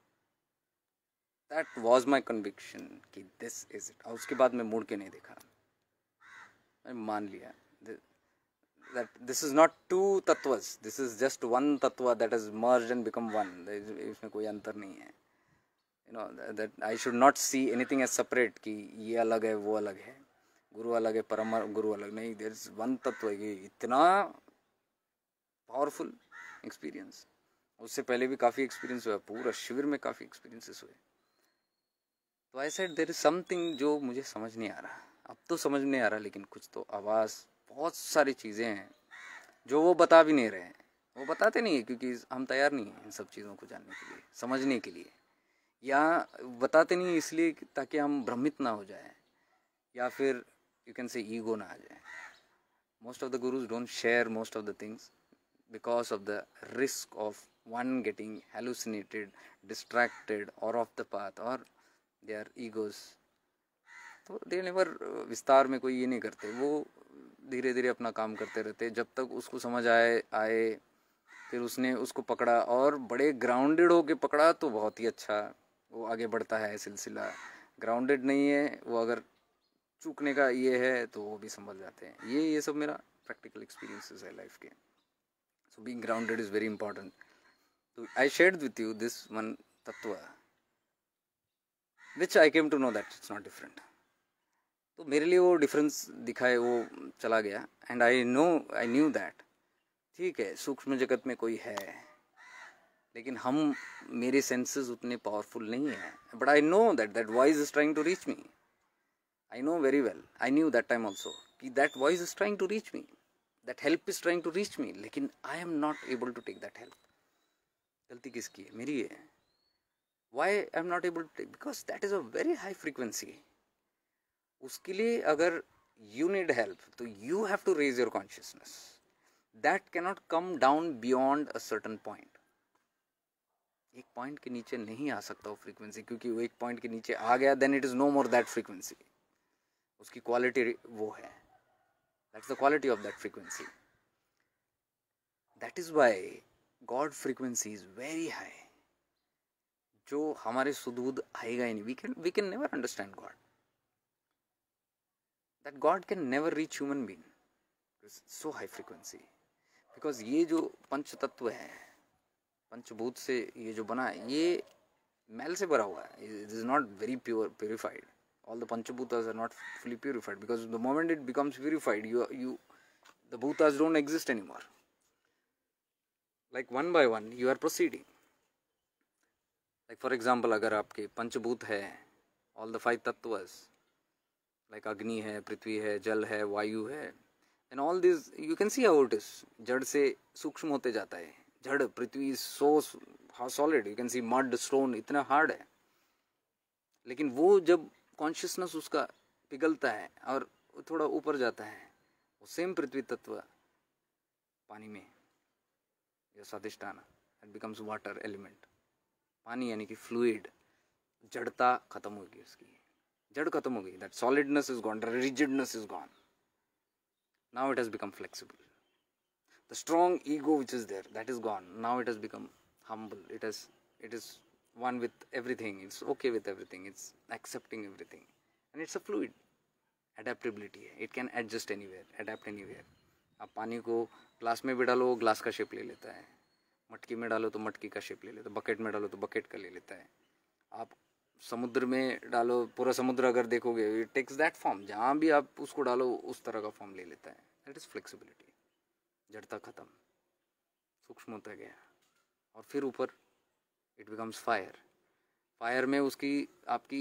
That was my conviction कि this is it. और उसके बाद मैं मुड़ के नहीं देखा, मैं मान लिया that this is not two tattvas, this is just one tattva that has merged and become one. इसमें कोई अंतर नहीं है. You know that I should not see anything as separate कि ये अलग है वो अलग है, गुरु अलग है परम गुरु अलग नहीं. there is one तत्व. ये इतना पावरफुल एक्सपीरियंस. उससे पहले भी काफ़ी एक्सपीरियंस हुआ, पूरा शिविर में काफ़ी एक्सपीरियंसेस हुए. तो I said there is something जो मुझे समझ नहीं आ रहा. अब तो समझ नहीं आ रहा, लेकिन कुछ तो आवाज़, बहुत सारी चीज़ें हैं जो वो बता भी नहीं रहे हैं. वो बताते नहीं है क्योंकि हम तैयार नहीं हैं इन सब चीज़ों को जानने के लिए, समझने के लिए. या बताते नहीं इसलिए ताकि हम भ्रमित ना हो जाए, या फिर यू कैन से ईगो ना आ जाए. Most of the gurus don't share most of the things because of the risk of one getting hallucinated, distracted, or off the path, or their egos. तो they never विस्तार में कोई ये नहीं करते. वो धीरे धीरे अपना काम करते रहते जब तक उसको समझ आए. फिर उसने उसको पकड़ा और बड़े ग्राउंडेड होके पकड़ा तो बहुत ही अच्छा, वो आगे बढ़ता है सिलसिला. ग्राउंडेड नहीं है वो, अगर चूकने का ये है तो वो भी संभल जाते हैं. ये सब मेरा प्रैक्टिकल एक्सपीरियंसेस है लाइफ के. So being grounded is very important. So I shared with you this one tattva, which I came to know that it's not different. तो मेरे लिए वो डिफरेंस दिखाए, वो चला गया. एंड आई न्यू दैट ठीक है, सूक्ष्म जगत में कोई है, लेकिन हम, मेरे सेंसेस उतने पावरफुल नहीं है. But I know that voice is trying to reach me. I know very well, I knew that time also कि that voice is trying to reach me, that help is trying to reach me, लेकिन I am not able to take that help. गलती किसकी है? मेरी है. Why I am not able to take? Because that is a very high frequency. उसके लिए अगर you need help, तो you have to raise your consciousness. That cannot come down beyond a certain point. एक point के नीचे नहीं आ सकता वो फ्रीक्वेंसी, क्योंकि वो एक पॉइंट के नीचे आ गया then it is no more that frequency. उसकी क्वालिटी वो है. That's the quality of that frequency. That is why God frequency is very high. जो हमारे सुदूध आएगा ही नहीं. We can never understand God. That God can never reach human being. It's so high frequency. Because ये जो पंच तत्व है, पंचभूत से ये जो बना है, ये मैल से भरा हुआ है. It is not very purified. All the Panchabhutas are not fully purified, because the moment it becomes purified, the bhutas don't exist anymore. Like one by one, you are proceeding. Like for example, अगर आपके पंचभूत है, all the 5 tattvas, like अग्नि है, पृथ्वी है, जल है, वायु है, and all these, you can see how it is. जड़ से सूक्ष्म होते जाता है. जड़, पृथ्वी is so solid. You can see mud, stone, इतना hard है. लेकिन वो जब कॉन्शियसनेस उसका पिघलता है और थोड़ा ऊपर जाता है, वो सेम पृथ्वी तत्व पानी में, या स्वादिष्टान, इट बिकम्स वाटर एलिमेंट. पानी यानी कि फ्लूइड. जड़ता खत्म होगी उसकी, जड़ खत्म हो गई. That solidness is gone, the rigidness is gone. Now it has become flexible. The strong ego which is there, that is gone. Now it has become humble. It is one with everything. It's okay with everything. It's accepting everything, and it's a fluid. Adaptability है. It can adjust anywhere, adapt anywhere. आप पानी को glass में भी डालो, glass का shape ले लेता है. मटकी में डालो तो मटकी का शेप ले लेता है. बकेट में डालो तो बकेट का ले लेता है. आप समुद्र में डालो, पूरा समुद्र अगर देखोगे, it takes that form. जहाँ भी आप उसको डालो उस तरह का फॉर्म ले लेता है. That is flexibility. जड़ता खत्म, सूक्ष्म होता गया. और फिर ऊपर इट बिकम्स फायर. फायर में उसकी, आपकी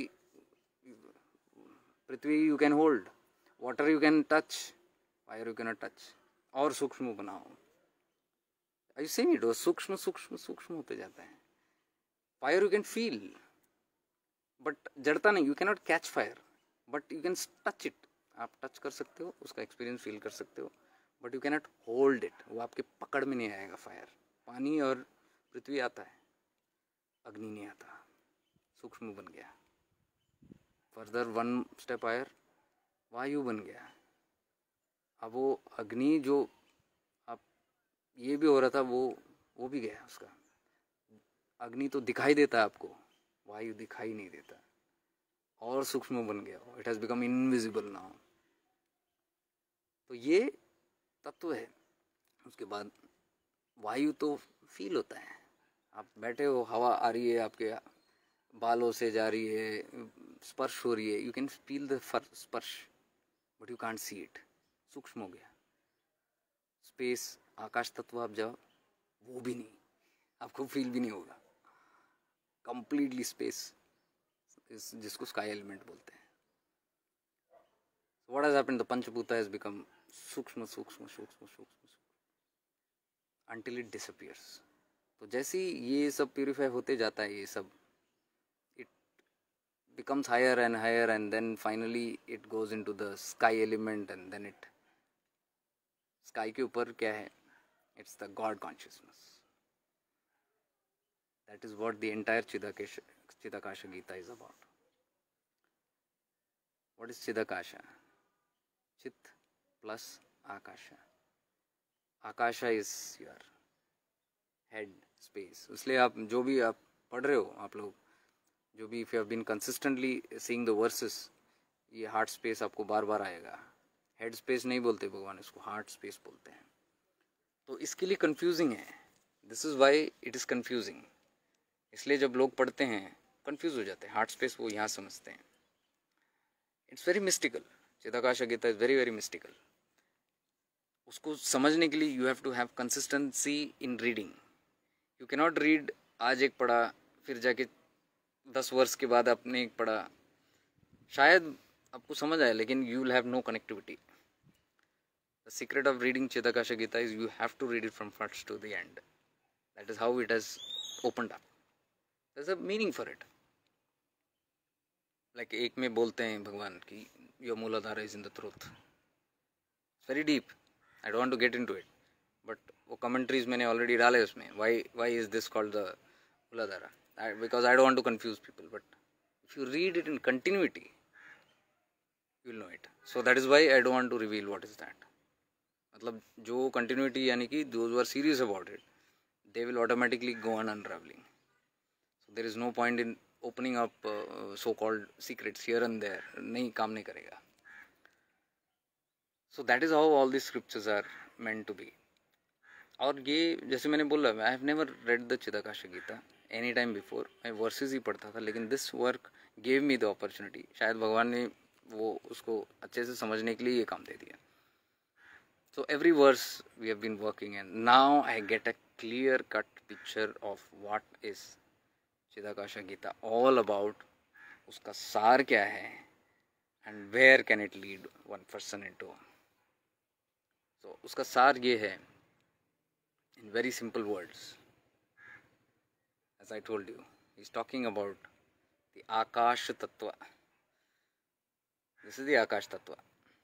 पृथ्वी you can hold, water you can touch, fire you can not touch. और सूक्ष्म बनाओ. आई सेम इट, सूक्ष्म सूक्ष्म सूक्ष्म होते जाता है. Fire you can feel, but जड़ता नहीं. You can not catch fire, but you can touch it. आप टच कर सकते हो, उसका एक्सपीरियंस फील कर सकते हो, but you can not hold it. वो आपके पकड़ में नहीं आएगा. फायर, पानी और पृथ्वी आता है, अग्नि नहीं आता. सूक्ष्म बन गया. फर्दर वन स्टेप हायर, वायु बन गया. अब वो अग्नि जो आप, ये भी हो रहा था, वो भी गया उसका. अग्नि तो दिखाई देता है आपको, वायु दिखाई नहीं देता. और सूक्ष्म बन गया. It has become invisible now. तो ये तत्व है। उसके बाद वायु तो फील होता है, आप बैठे हो, हवा आ रही है, आपके बालों से जा रही है, स्पर्श हो रही है, यू कैन फील द स्पर्श but you can't see it, सूक्ष्म हो गया। स्पेस, आकाश तत्व आप जाओ, वो भी नहीं, आपको फील भी नहीं होगा, कंप्लीटली स्पेस, जिसको स्काई एलिमेंट बोलते हैं। व्हाट हैज हैपेंड, द पंचभूता हैज बिकम सूक्ष्म सूक्ष्म सूक्ष्म सूक्ष्म until it disappears. तो जैसे ही ये सब प्यूरिफाई होते जाता है, ये सब it becomes higher and then finally it goes into the sky element and then it sky के ऊपर क्या है, it's the God consciousness. That is what the entire Chidakasha Gita is about. What is Chidakasha? Chit plus Akasha. Akasha is your head space. इसलिए आप जो भी आप पढ़ रहे हो, आप लोग जो भी, if you have been consistently seeing the verses, ये हार्ट स्पेस आपको बार बार आएगा। हेड स्पेस नहीं बोलते भगवान, इसको हार्ट स्पेस बोलते हैं। तो इसके लिए कंफ्यूजिंग है, this is why it is confusing. इसलिए जब लोग पढ़ते हैं कंफ्यूज हो जाते हैं, हार्ट स्पेस वो यहाँ समझते हैं। It's very mystical, Chidakasha Gita is very very mystical. उसको समझने के लिए you have to have consistency in reading. You can not read, आज एक पढ़ा फिर जाके 10 वर्ष के बाद आपने एक पढ़ा, शायद आपको समझ आए लेकिन you will have no connectivity. The secret of reading Chidakasha Gita is you have to read it from first to the end. That is how it has opened up, there is a meaning for it. Like एक में बोलते हैं भगवान की your Muladhara is in the truth, very deep, I don't want to get into it, but वो commentaries मैंने already डाले उसमें, why is this called the Muladhara, because I don't want to confuse people, but if you read it in continuity you will know it. So that is why I don't want to reveal what is that. मतलब जो continuity यानी कि those who are serious about it, they will automatically go on unraveling. So there is no point in opening up so called secrets here and there, नहीं काम नहीं करेगा. So that is how all these scriptures are meant to be. और ये जैसे मैंने बोला, I have never read the Chidakasha Gita any time before, मैं वर्सेस ही पढ़ता था, लेकिन this work gave me the opportunity. शायद भगवान ने वो उसको अच्छे से समझने के लिए ये काम दे दिया। So every verse we have been working and now I get a clear cut picture of what is Chidakasha Gita all about, उसका सार क्या है and where can it lead one person into. So उसका सार ये है in very simple words. As I told you, he's talking about the Akash Tattva. This is the Akash Tattva.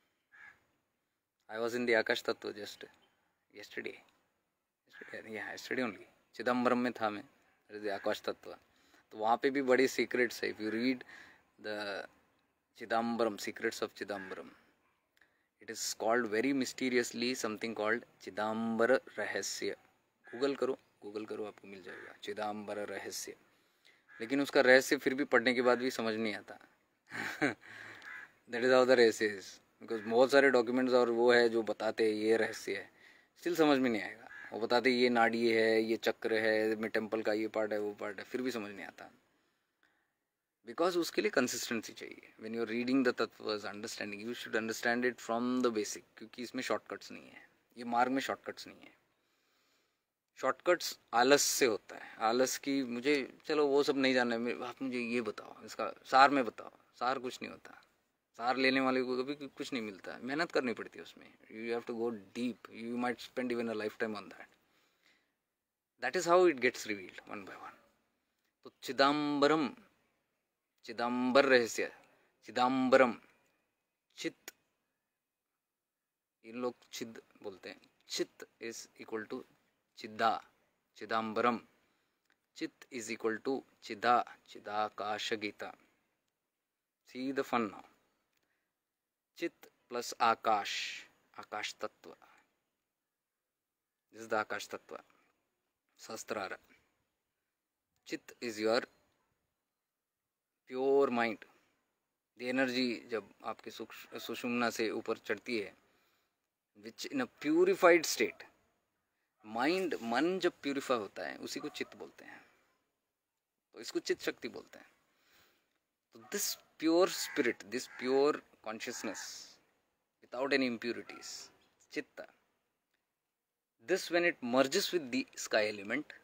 I was in the Akash Tattva just yesterday. Yesterday only. Chidambaram में था मैं, that is the Akash Tattva. तो वहाँ पे भी बड़ी secrets है. If you read the Chidambaram, Secrets of Chidambaram, it is called very mysteriously something called Chidambara Rahasya. Google करो आपको मिल जाएगा, चिदाम्बर रहस्य। लेकिन उसका रहस्य फिर भी पढ़ने के बाद भी समझ नहीं आता। दैट इज हाउ द रहस्य इज, बिकॉज बहुत सारे डॉक्यूमेंट्स और वो है जो बताते हैं ये रहस्य है, स्टिल समझ में नहीं आएगा। वो बताते ये नाड़ी है, ये चक्र है, में टेम्पल का ये पार्ट है, वो पार्ट है, फिर भी समझ नहीं आता। बिकॉज उसके लिए कंसिस्टेंसी चाहिए। When you are reading the तत्वस, understanding, you should understand it from the basic, क्योंकि इसमें शॉर्टकट्स नहीं है, ये मार्ग में शॉर्टकट्स नहीं है। शॉर्टकट्स आलस से होता है, आलस की मुझे चलो वो सब नहीं जानना है, आप मुझे ये बताओ, इसका सार में बताओ। सार कुछ नहीं होता, सार लेने वाले को कभी कुछ नहीं मिलता है, मेहनत करनी पड़ती है उसमें। You have to go deep, you might spend even a life time on that. That is how it gets revealed one by one. तो चिदम्बरम, चिदम्बर रहस्य, चिदम्बरम, चित, इन लोग चिद बोलते हैं, चित इज इक्वल टू चिदा, चिदम्बरम, चित इज इक्वल टू चिदा, Chidakash Gita. See the fun now, चित प्लस आकाश, आकाश तत्व, दिस इज द आकाश तत्व, सहस्त्रार। चित is your pure mind, the energy जब आपके सुषुम्ना से ऊपर चढ़ती है, which in a purified state, मन जब प्यूरिफाई होता है उसी को चित्त बोलते हैं, तो इसको चित्त शक्ति बोलते हैं. तो this pure spirit, this pure consciousness without any impurities, chitta, this when it merges with the sky element,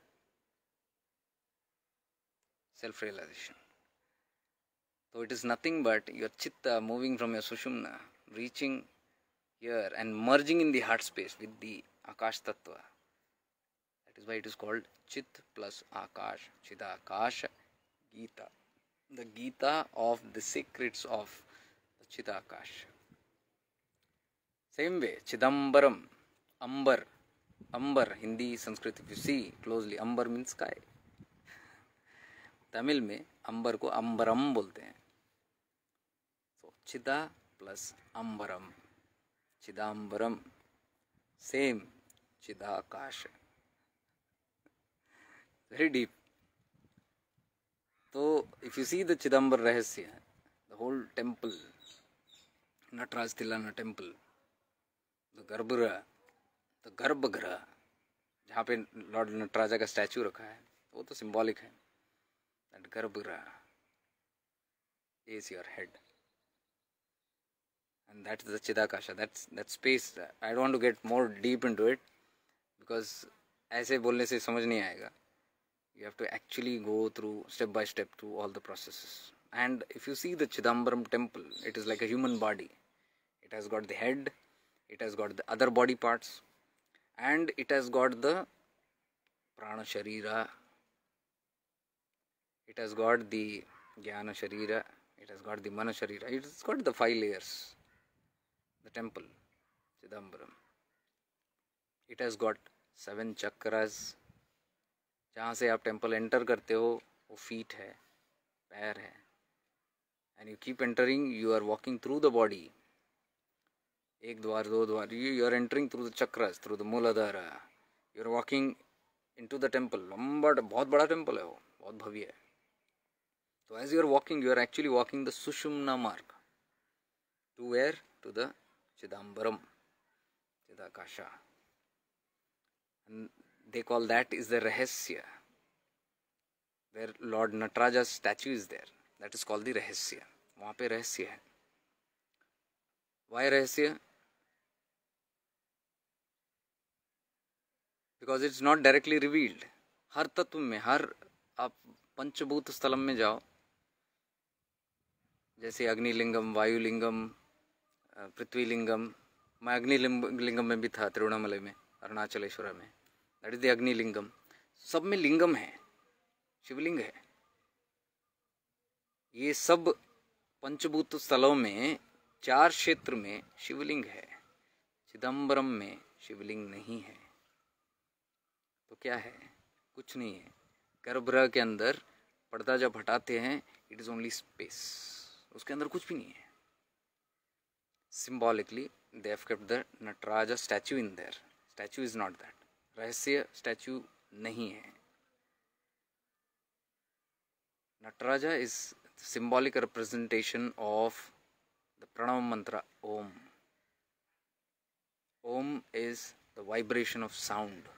self realization. So it is nothing but your chitta moving from your sushumna, reaching here and merging in the heart space with the Akash Tattva. That is why it is called Chit plus Akash, Chidakash Gita. The Gita of the secrets of the Chidakash. Same way, Chidambaram, Ambar. Ambar, Hindi, Sanskrit, if you see closely, Ambar means sky. Tamil में अंबर को अंबरम बोलते हैं. So चिदा plus अंबरम, Chidambaram, same चिदाकाश. Very deep. So if you see the Chidambar Rahasya, the whole temple, Nataraj Tilana temple, the Garbhagriha, the Garbhagriha, जहाँ पे Lord Nataraja का स्टैचू रखा है, वो तो सिंबॉलिक है. That Garbhagriha is your head, and that's the Chidakasha. That's that space. I don't want to get more deep into it because ऐसे बोलने से समझ नहीं आएगा. You have to actually go through step by step through all the processes. And if you see the Chidambaram temple, it is like a human body. It has got the head, it has got the other body parts, and it has got the Prana Sharira. It has got the Jnana Sharira, it has got the Mana Sharira, it has got the 5 layers, the temple, Chidambaram. It has got 7 chakras. जहाँ से आप temple enter करते हो वो feet है, पैर है, and you keep entering, you are walking through the body. एक द्वार, दो द्वार, you are entering through the चक्रस, थ्रू द मूलाधार, you are walking into the temple. लंबा, बहुत बड़ा टेम्पल है वो, बहुत भव्य है. So as you are walking, you are actually walking the Sushumna marg. To where? To the Chidambaram, Chidakasha. And they call that is the Rahasya. Where Lord Nataraja's statue is there. That is called the Rahasya. वहाँ पे रहस्य है. Why रहस्य? Because it's not directly revealed. हर तत्व में, हर आप पंचभूत स्थलम में जाओ, जैसे अग्निलिंगम, वायुलिंगम, पृथ्वीलिंगम. मैं अग्निलिंगम में भी था, तिरुवन्नामलई में, अरुणाचलेश्वर में. दैट इज द अग्निलिंगम. सब में लिंगम है, शिवलिंग है. ये सब पंचभूत स्थलों में 4 क्षेत्र में शिवलिंग है. चिदम्बरम में शिवलिंग नहीं है. तो क्या है? कुछ नहीं है. गर्भगृह के अंदर पर्दा जब हटाते हैं, इट इज ओनली स्पेस. उसके अंदर कुछ भी नहीं है. Symbolically they have kept the Nataraja statue in there. Statue is not that. रहस्य स्टैचू नहीं है. Nataraja is symbolic representation of the Pranava mantra Om. Om is the vibration of sound.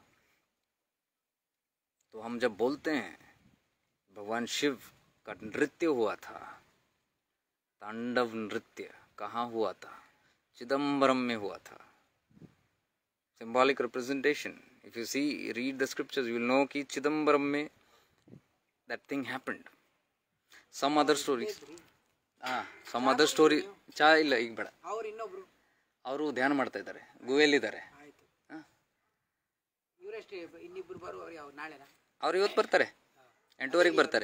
तो हम जब बोलते हैं, भगवान शिव का नृत्य हुआ था, तांडव नृत्य कहाँ हुआ था? चिदम्बरम में हुआ था. Symbolic representation. If you see, read the scriptures, you will know कि चिदम्बरम में that thing happened. Some other stories. Some other story. ಚಾ ಇಲ್ಲ ಈಗ ಬೇಡ. ಅವರು ಧ್ಯಾನ ಮಾಡ್ತಾ ಇದ್ದಾರೆ, ಗುಹೆಯಲ್ಲಿದ್ದಾರೆ. ಅವ್ರು ಇವತ್ತು ಬರ್ತಾರೆ, 8:30 ಬರ್ತಾರೆ.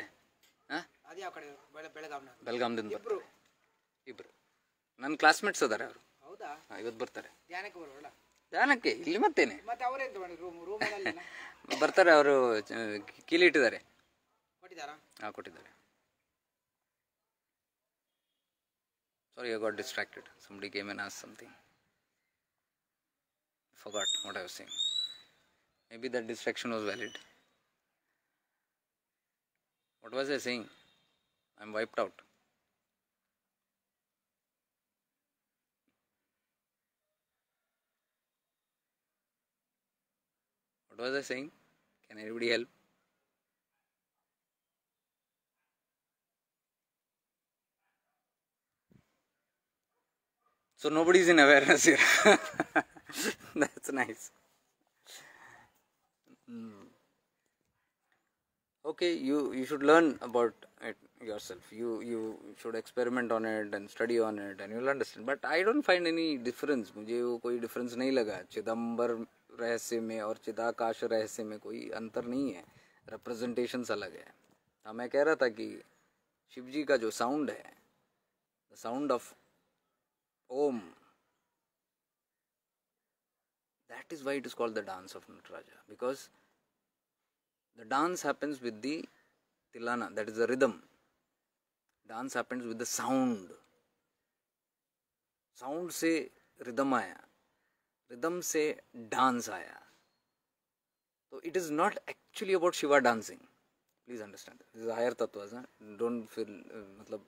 ಬೆಳಗಾಂದಿಂದ ಬರ್ತಾರೆ ಇಬ್ರು. ನನ್ನ ಕ್ಲಾಸ್ಮೇಟ್ಸ್ ಅದಾರೆ ಅವರು. ಇವತ್ತು ಬರ್ತಾರೆ ಧ್ಯಾನಕ್ಕೆ. ಇಲ್ಲಿ ಮತ್ತೇನೆ ಬರ್ತಾರೆ ಅವರು. ಕೀಲಿ ಇಟ್ಟಿದ್ದಾರೆ. ಕೊಟ್ಟಿದ್ದಾರೆ. Sorry, I got distracted. Somebody came and asked something. I forgot what I was saying. Maybe that distraction was valid. What was I saying? I'm wiped out. What was I saying? Can anybody help? So nobody is in awareness here. That's nice. Okay, you should learn about it yourself. You should experiment on it and study on it, and you'll understand. But I don't find any difference. मुझे वो कोई difference नहीं लगा. चिदम्बर रहस्य में और चिदाकाश रहस्य में कोई अंतर नहीं है. Representations अलग है. हाँ, मैं कह रहा था कि शिव जी का जो sound है, the sound of Om, that is why it is called the dance of Nataraja, because the dance happens with the tilana, that is the rhythm. Dance happens with the sound. Sound से rhythm आया, rhythm से dance आया. So it is not actually about Shiva dancing. Please understand. This is higher tattvas. Don't feel मतलब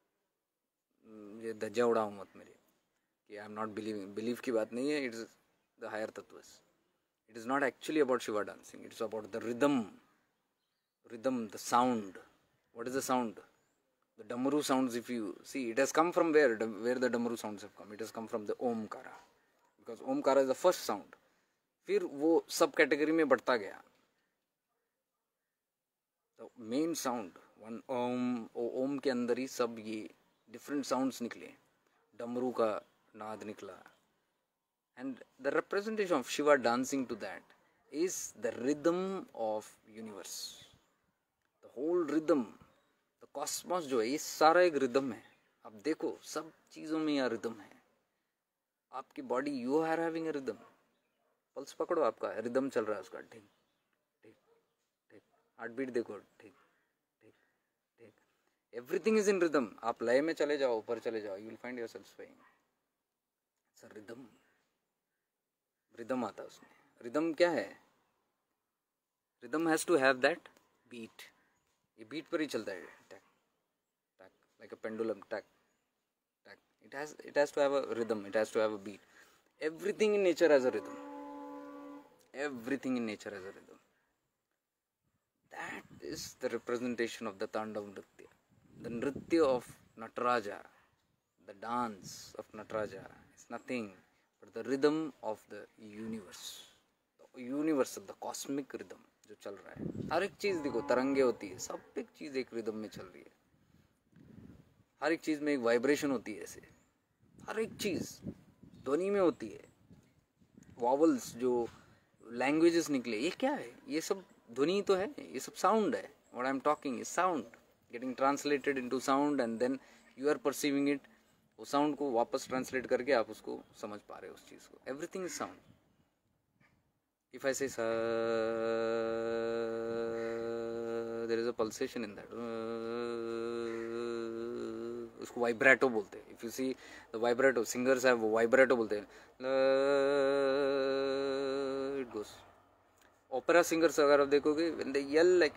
ये धज्जा उड़ाओ मत मेरी कि I am not believing. Belief की बात नहीं है. It is the higher tattvas. It is not actually about Shiva dancing. It is about the rhythm. Rhythm, the sound. What is the sound? The Damaru sounds, if you see, it has come from where the Damaru sounds have come. It has come from the Omkara. Because Omkara is the first sound. फिर वो सब category में बढ़ता गया. The main sound, one Om के अंदर ही सब ये different sounds निकले. डमरू का नाद निकला. And the representation of Shiva dancing to that is the rhythm of universe. The whole rhythm, the cosmos जो है ये सारा एक rhythm है. अब देखो सब चीज़ों में यह rhythm है. आपकी body, you are having a rhythm. Pulse पकड़ो, आपका rhythm चल रहा है उसका. ठीक ठीक ठीक. हार्ट बीट देखो. ठीक ठीक ठीक. Everything is in rhythm. आप लय में चले जाओ, ऊपर चले जाओ, you will find yourself swaying. It's a rhythm. Rhythm आता है उसमें. रिदम क्या है? Rhythm has to have that beat. ये बीट पर ही चलता है. टैक टैक लाइक अ पेंडुलम. टैक टैक. It has to have a rhythm. It has to have a beat. Everything in nature has a rhythm. Everything in nature has a rhythm. That is the representation of the तांडव नृत्य. The नृत्य of Nataraja, the dance of Nataraja is nothing but the rhythm of the universe, the cosmic rhythm जो चल रहा है. हर एक चीज़ देखो तरंगे होती है. सब एक चीज़ एक रिदम में चल रही है. हर एक चीज़ में एक वाइब्रेशन होती है. ऐसे हर एक चीज़ ध्वनि में होती है. वॉवल्स जो लैंग्वेजेस निकले, ये क्या है? ये सब ध्वनि तो है. ये सब साउंड है. What I am talking is sound getting translated into sound and then you are perceiving it. वो साउंड को वापस ट्रांसलेट करके आप उसको समझ पा रहे हो उस चीज़ को. Everything is sound. If I say there is a pulsation in that. उसको वाइब्रेटो बोलते हैं. If you see the vibrato, singers है वो वाइब्रेटो बोलते हैं. It goes. ओपेरा सिंगर्स अगर आप देखोगे when they yell like,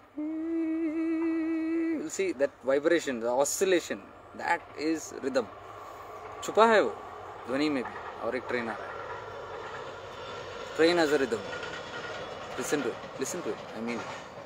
you see that vibration, the oscillation, that is rhythm. छुपा है वो ध्वनि में भी. और एक ट्रेन आ रहा है. Train as a rhythm. Listen to it. I mean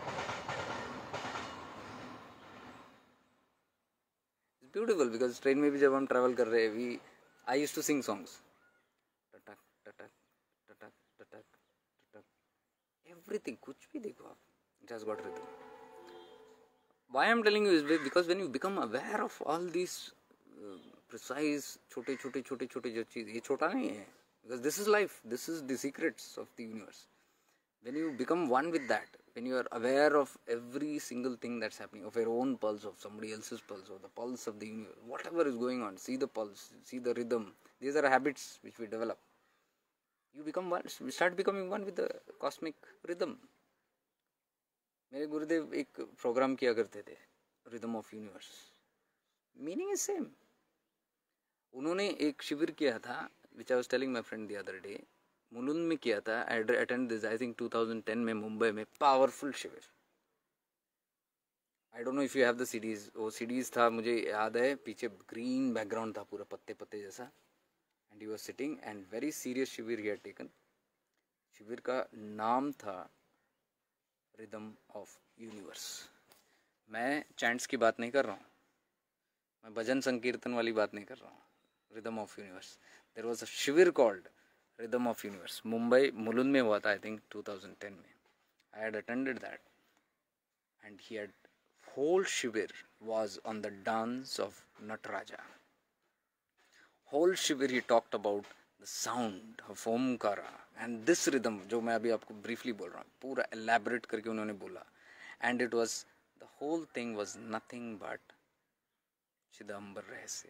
it's beautiful because train में भी जब हम ट्रैवल कर रहे हैं, I used to sing songs. टटक टटक टटक टटक टटक. एवरीथिंग, कुछ भी देखो आप, it has got rhythm. Why I am telling you is because when you become aware of all these precise छोटे छोटे जो चीज़, ये छोटा नहीं है. Because this is life. This is the secrets of the universe. When you become one with that, when you are aware of every single thing that's happening, of your own pulse, of somebody else's pulse, or the pulse of the universe, whatever is going on, see the pulse, see the rhythm. These are habits which we develop. You become one, you start becoming one with the cosmic rhythm. मेरे गुरुदेव एक programme किया करते थे, rhythm of universe. Meaning is same. उन्होंने एक शिविर किया था, which I was telling my friend the other day. Mulund में किया था. I attend this I think 2010 में मुंबई में. पावरफुल शिविर. I don't know if you have the CDs. वो सीडीज था, मुझे याद है, पीछे ग्रीन बैकग्राउंड था पूरा पत्ते पत्ते जैसा. And he was sitting and very serious शिविर ही हैड टेकन. शिविर का नाम था रिदम ऑफ यूनिवर्स. मैं चैंट्स की बात नहीं कर रहा हूँ, मैं भजन संकीर्तन वाली बात नहीं कर रहा हूँ. Rhythm of universe. There was a शिविर called rhythm of universe. Mumbai Mulund में हुआ था, आई थिंक 2010 में. I had attended that and he had whole shivir was on the dance of Nataraja. Whole shivir he talked about the sound of Omkara and this rhythm जो मैं अभी आपको briefly बोल रहा हूँ, पूरा elaborate करके उन्होंने बोला. And it was, the whole thing was nothing but Chidambar Rahasya.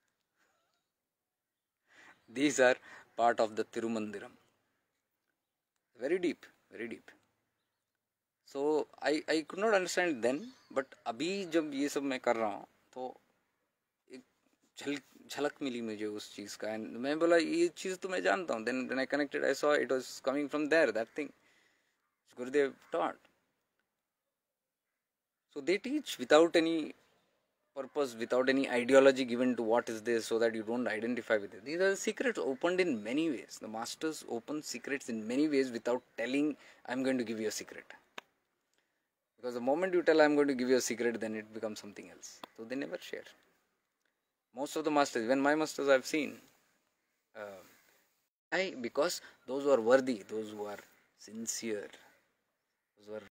These are part of the Tirumandiram. Very deep, very deep. So I could not understand then, but अभी जब ये सब मैं कर रहा हूँ तो एक झलक मिली मुझे उस चीज़ का. एंड मैं बोला ये चीज़ तो मैं जानता हूँ. Then I connected, I saw it was coming from there, that thing Gurudev taught. So they teach without any purpose, without any ideology given to what is this, so that you don't identify with it. These are secrets opened in many ways. The masters open secrets in many ways without telling, I'm going to give you a secret. Because the moment you tell I'm going to give you a secret, then it becomes something else. So they never share. Most of the masters, even my masters I've seen, because those who are worthy, those who are sincere, those who are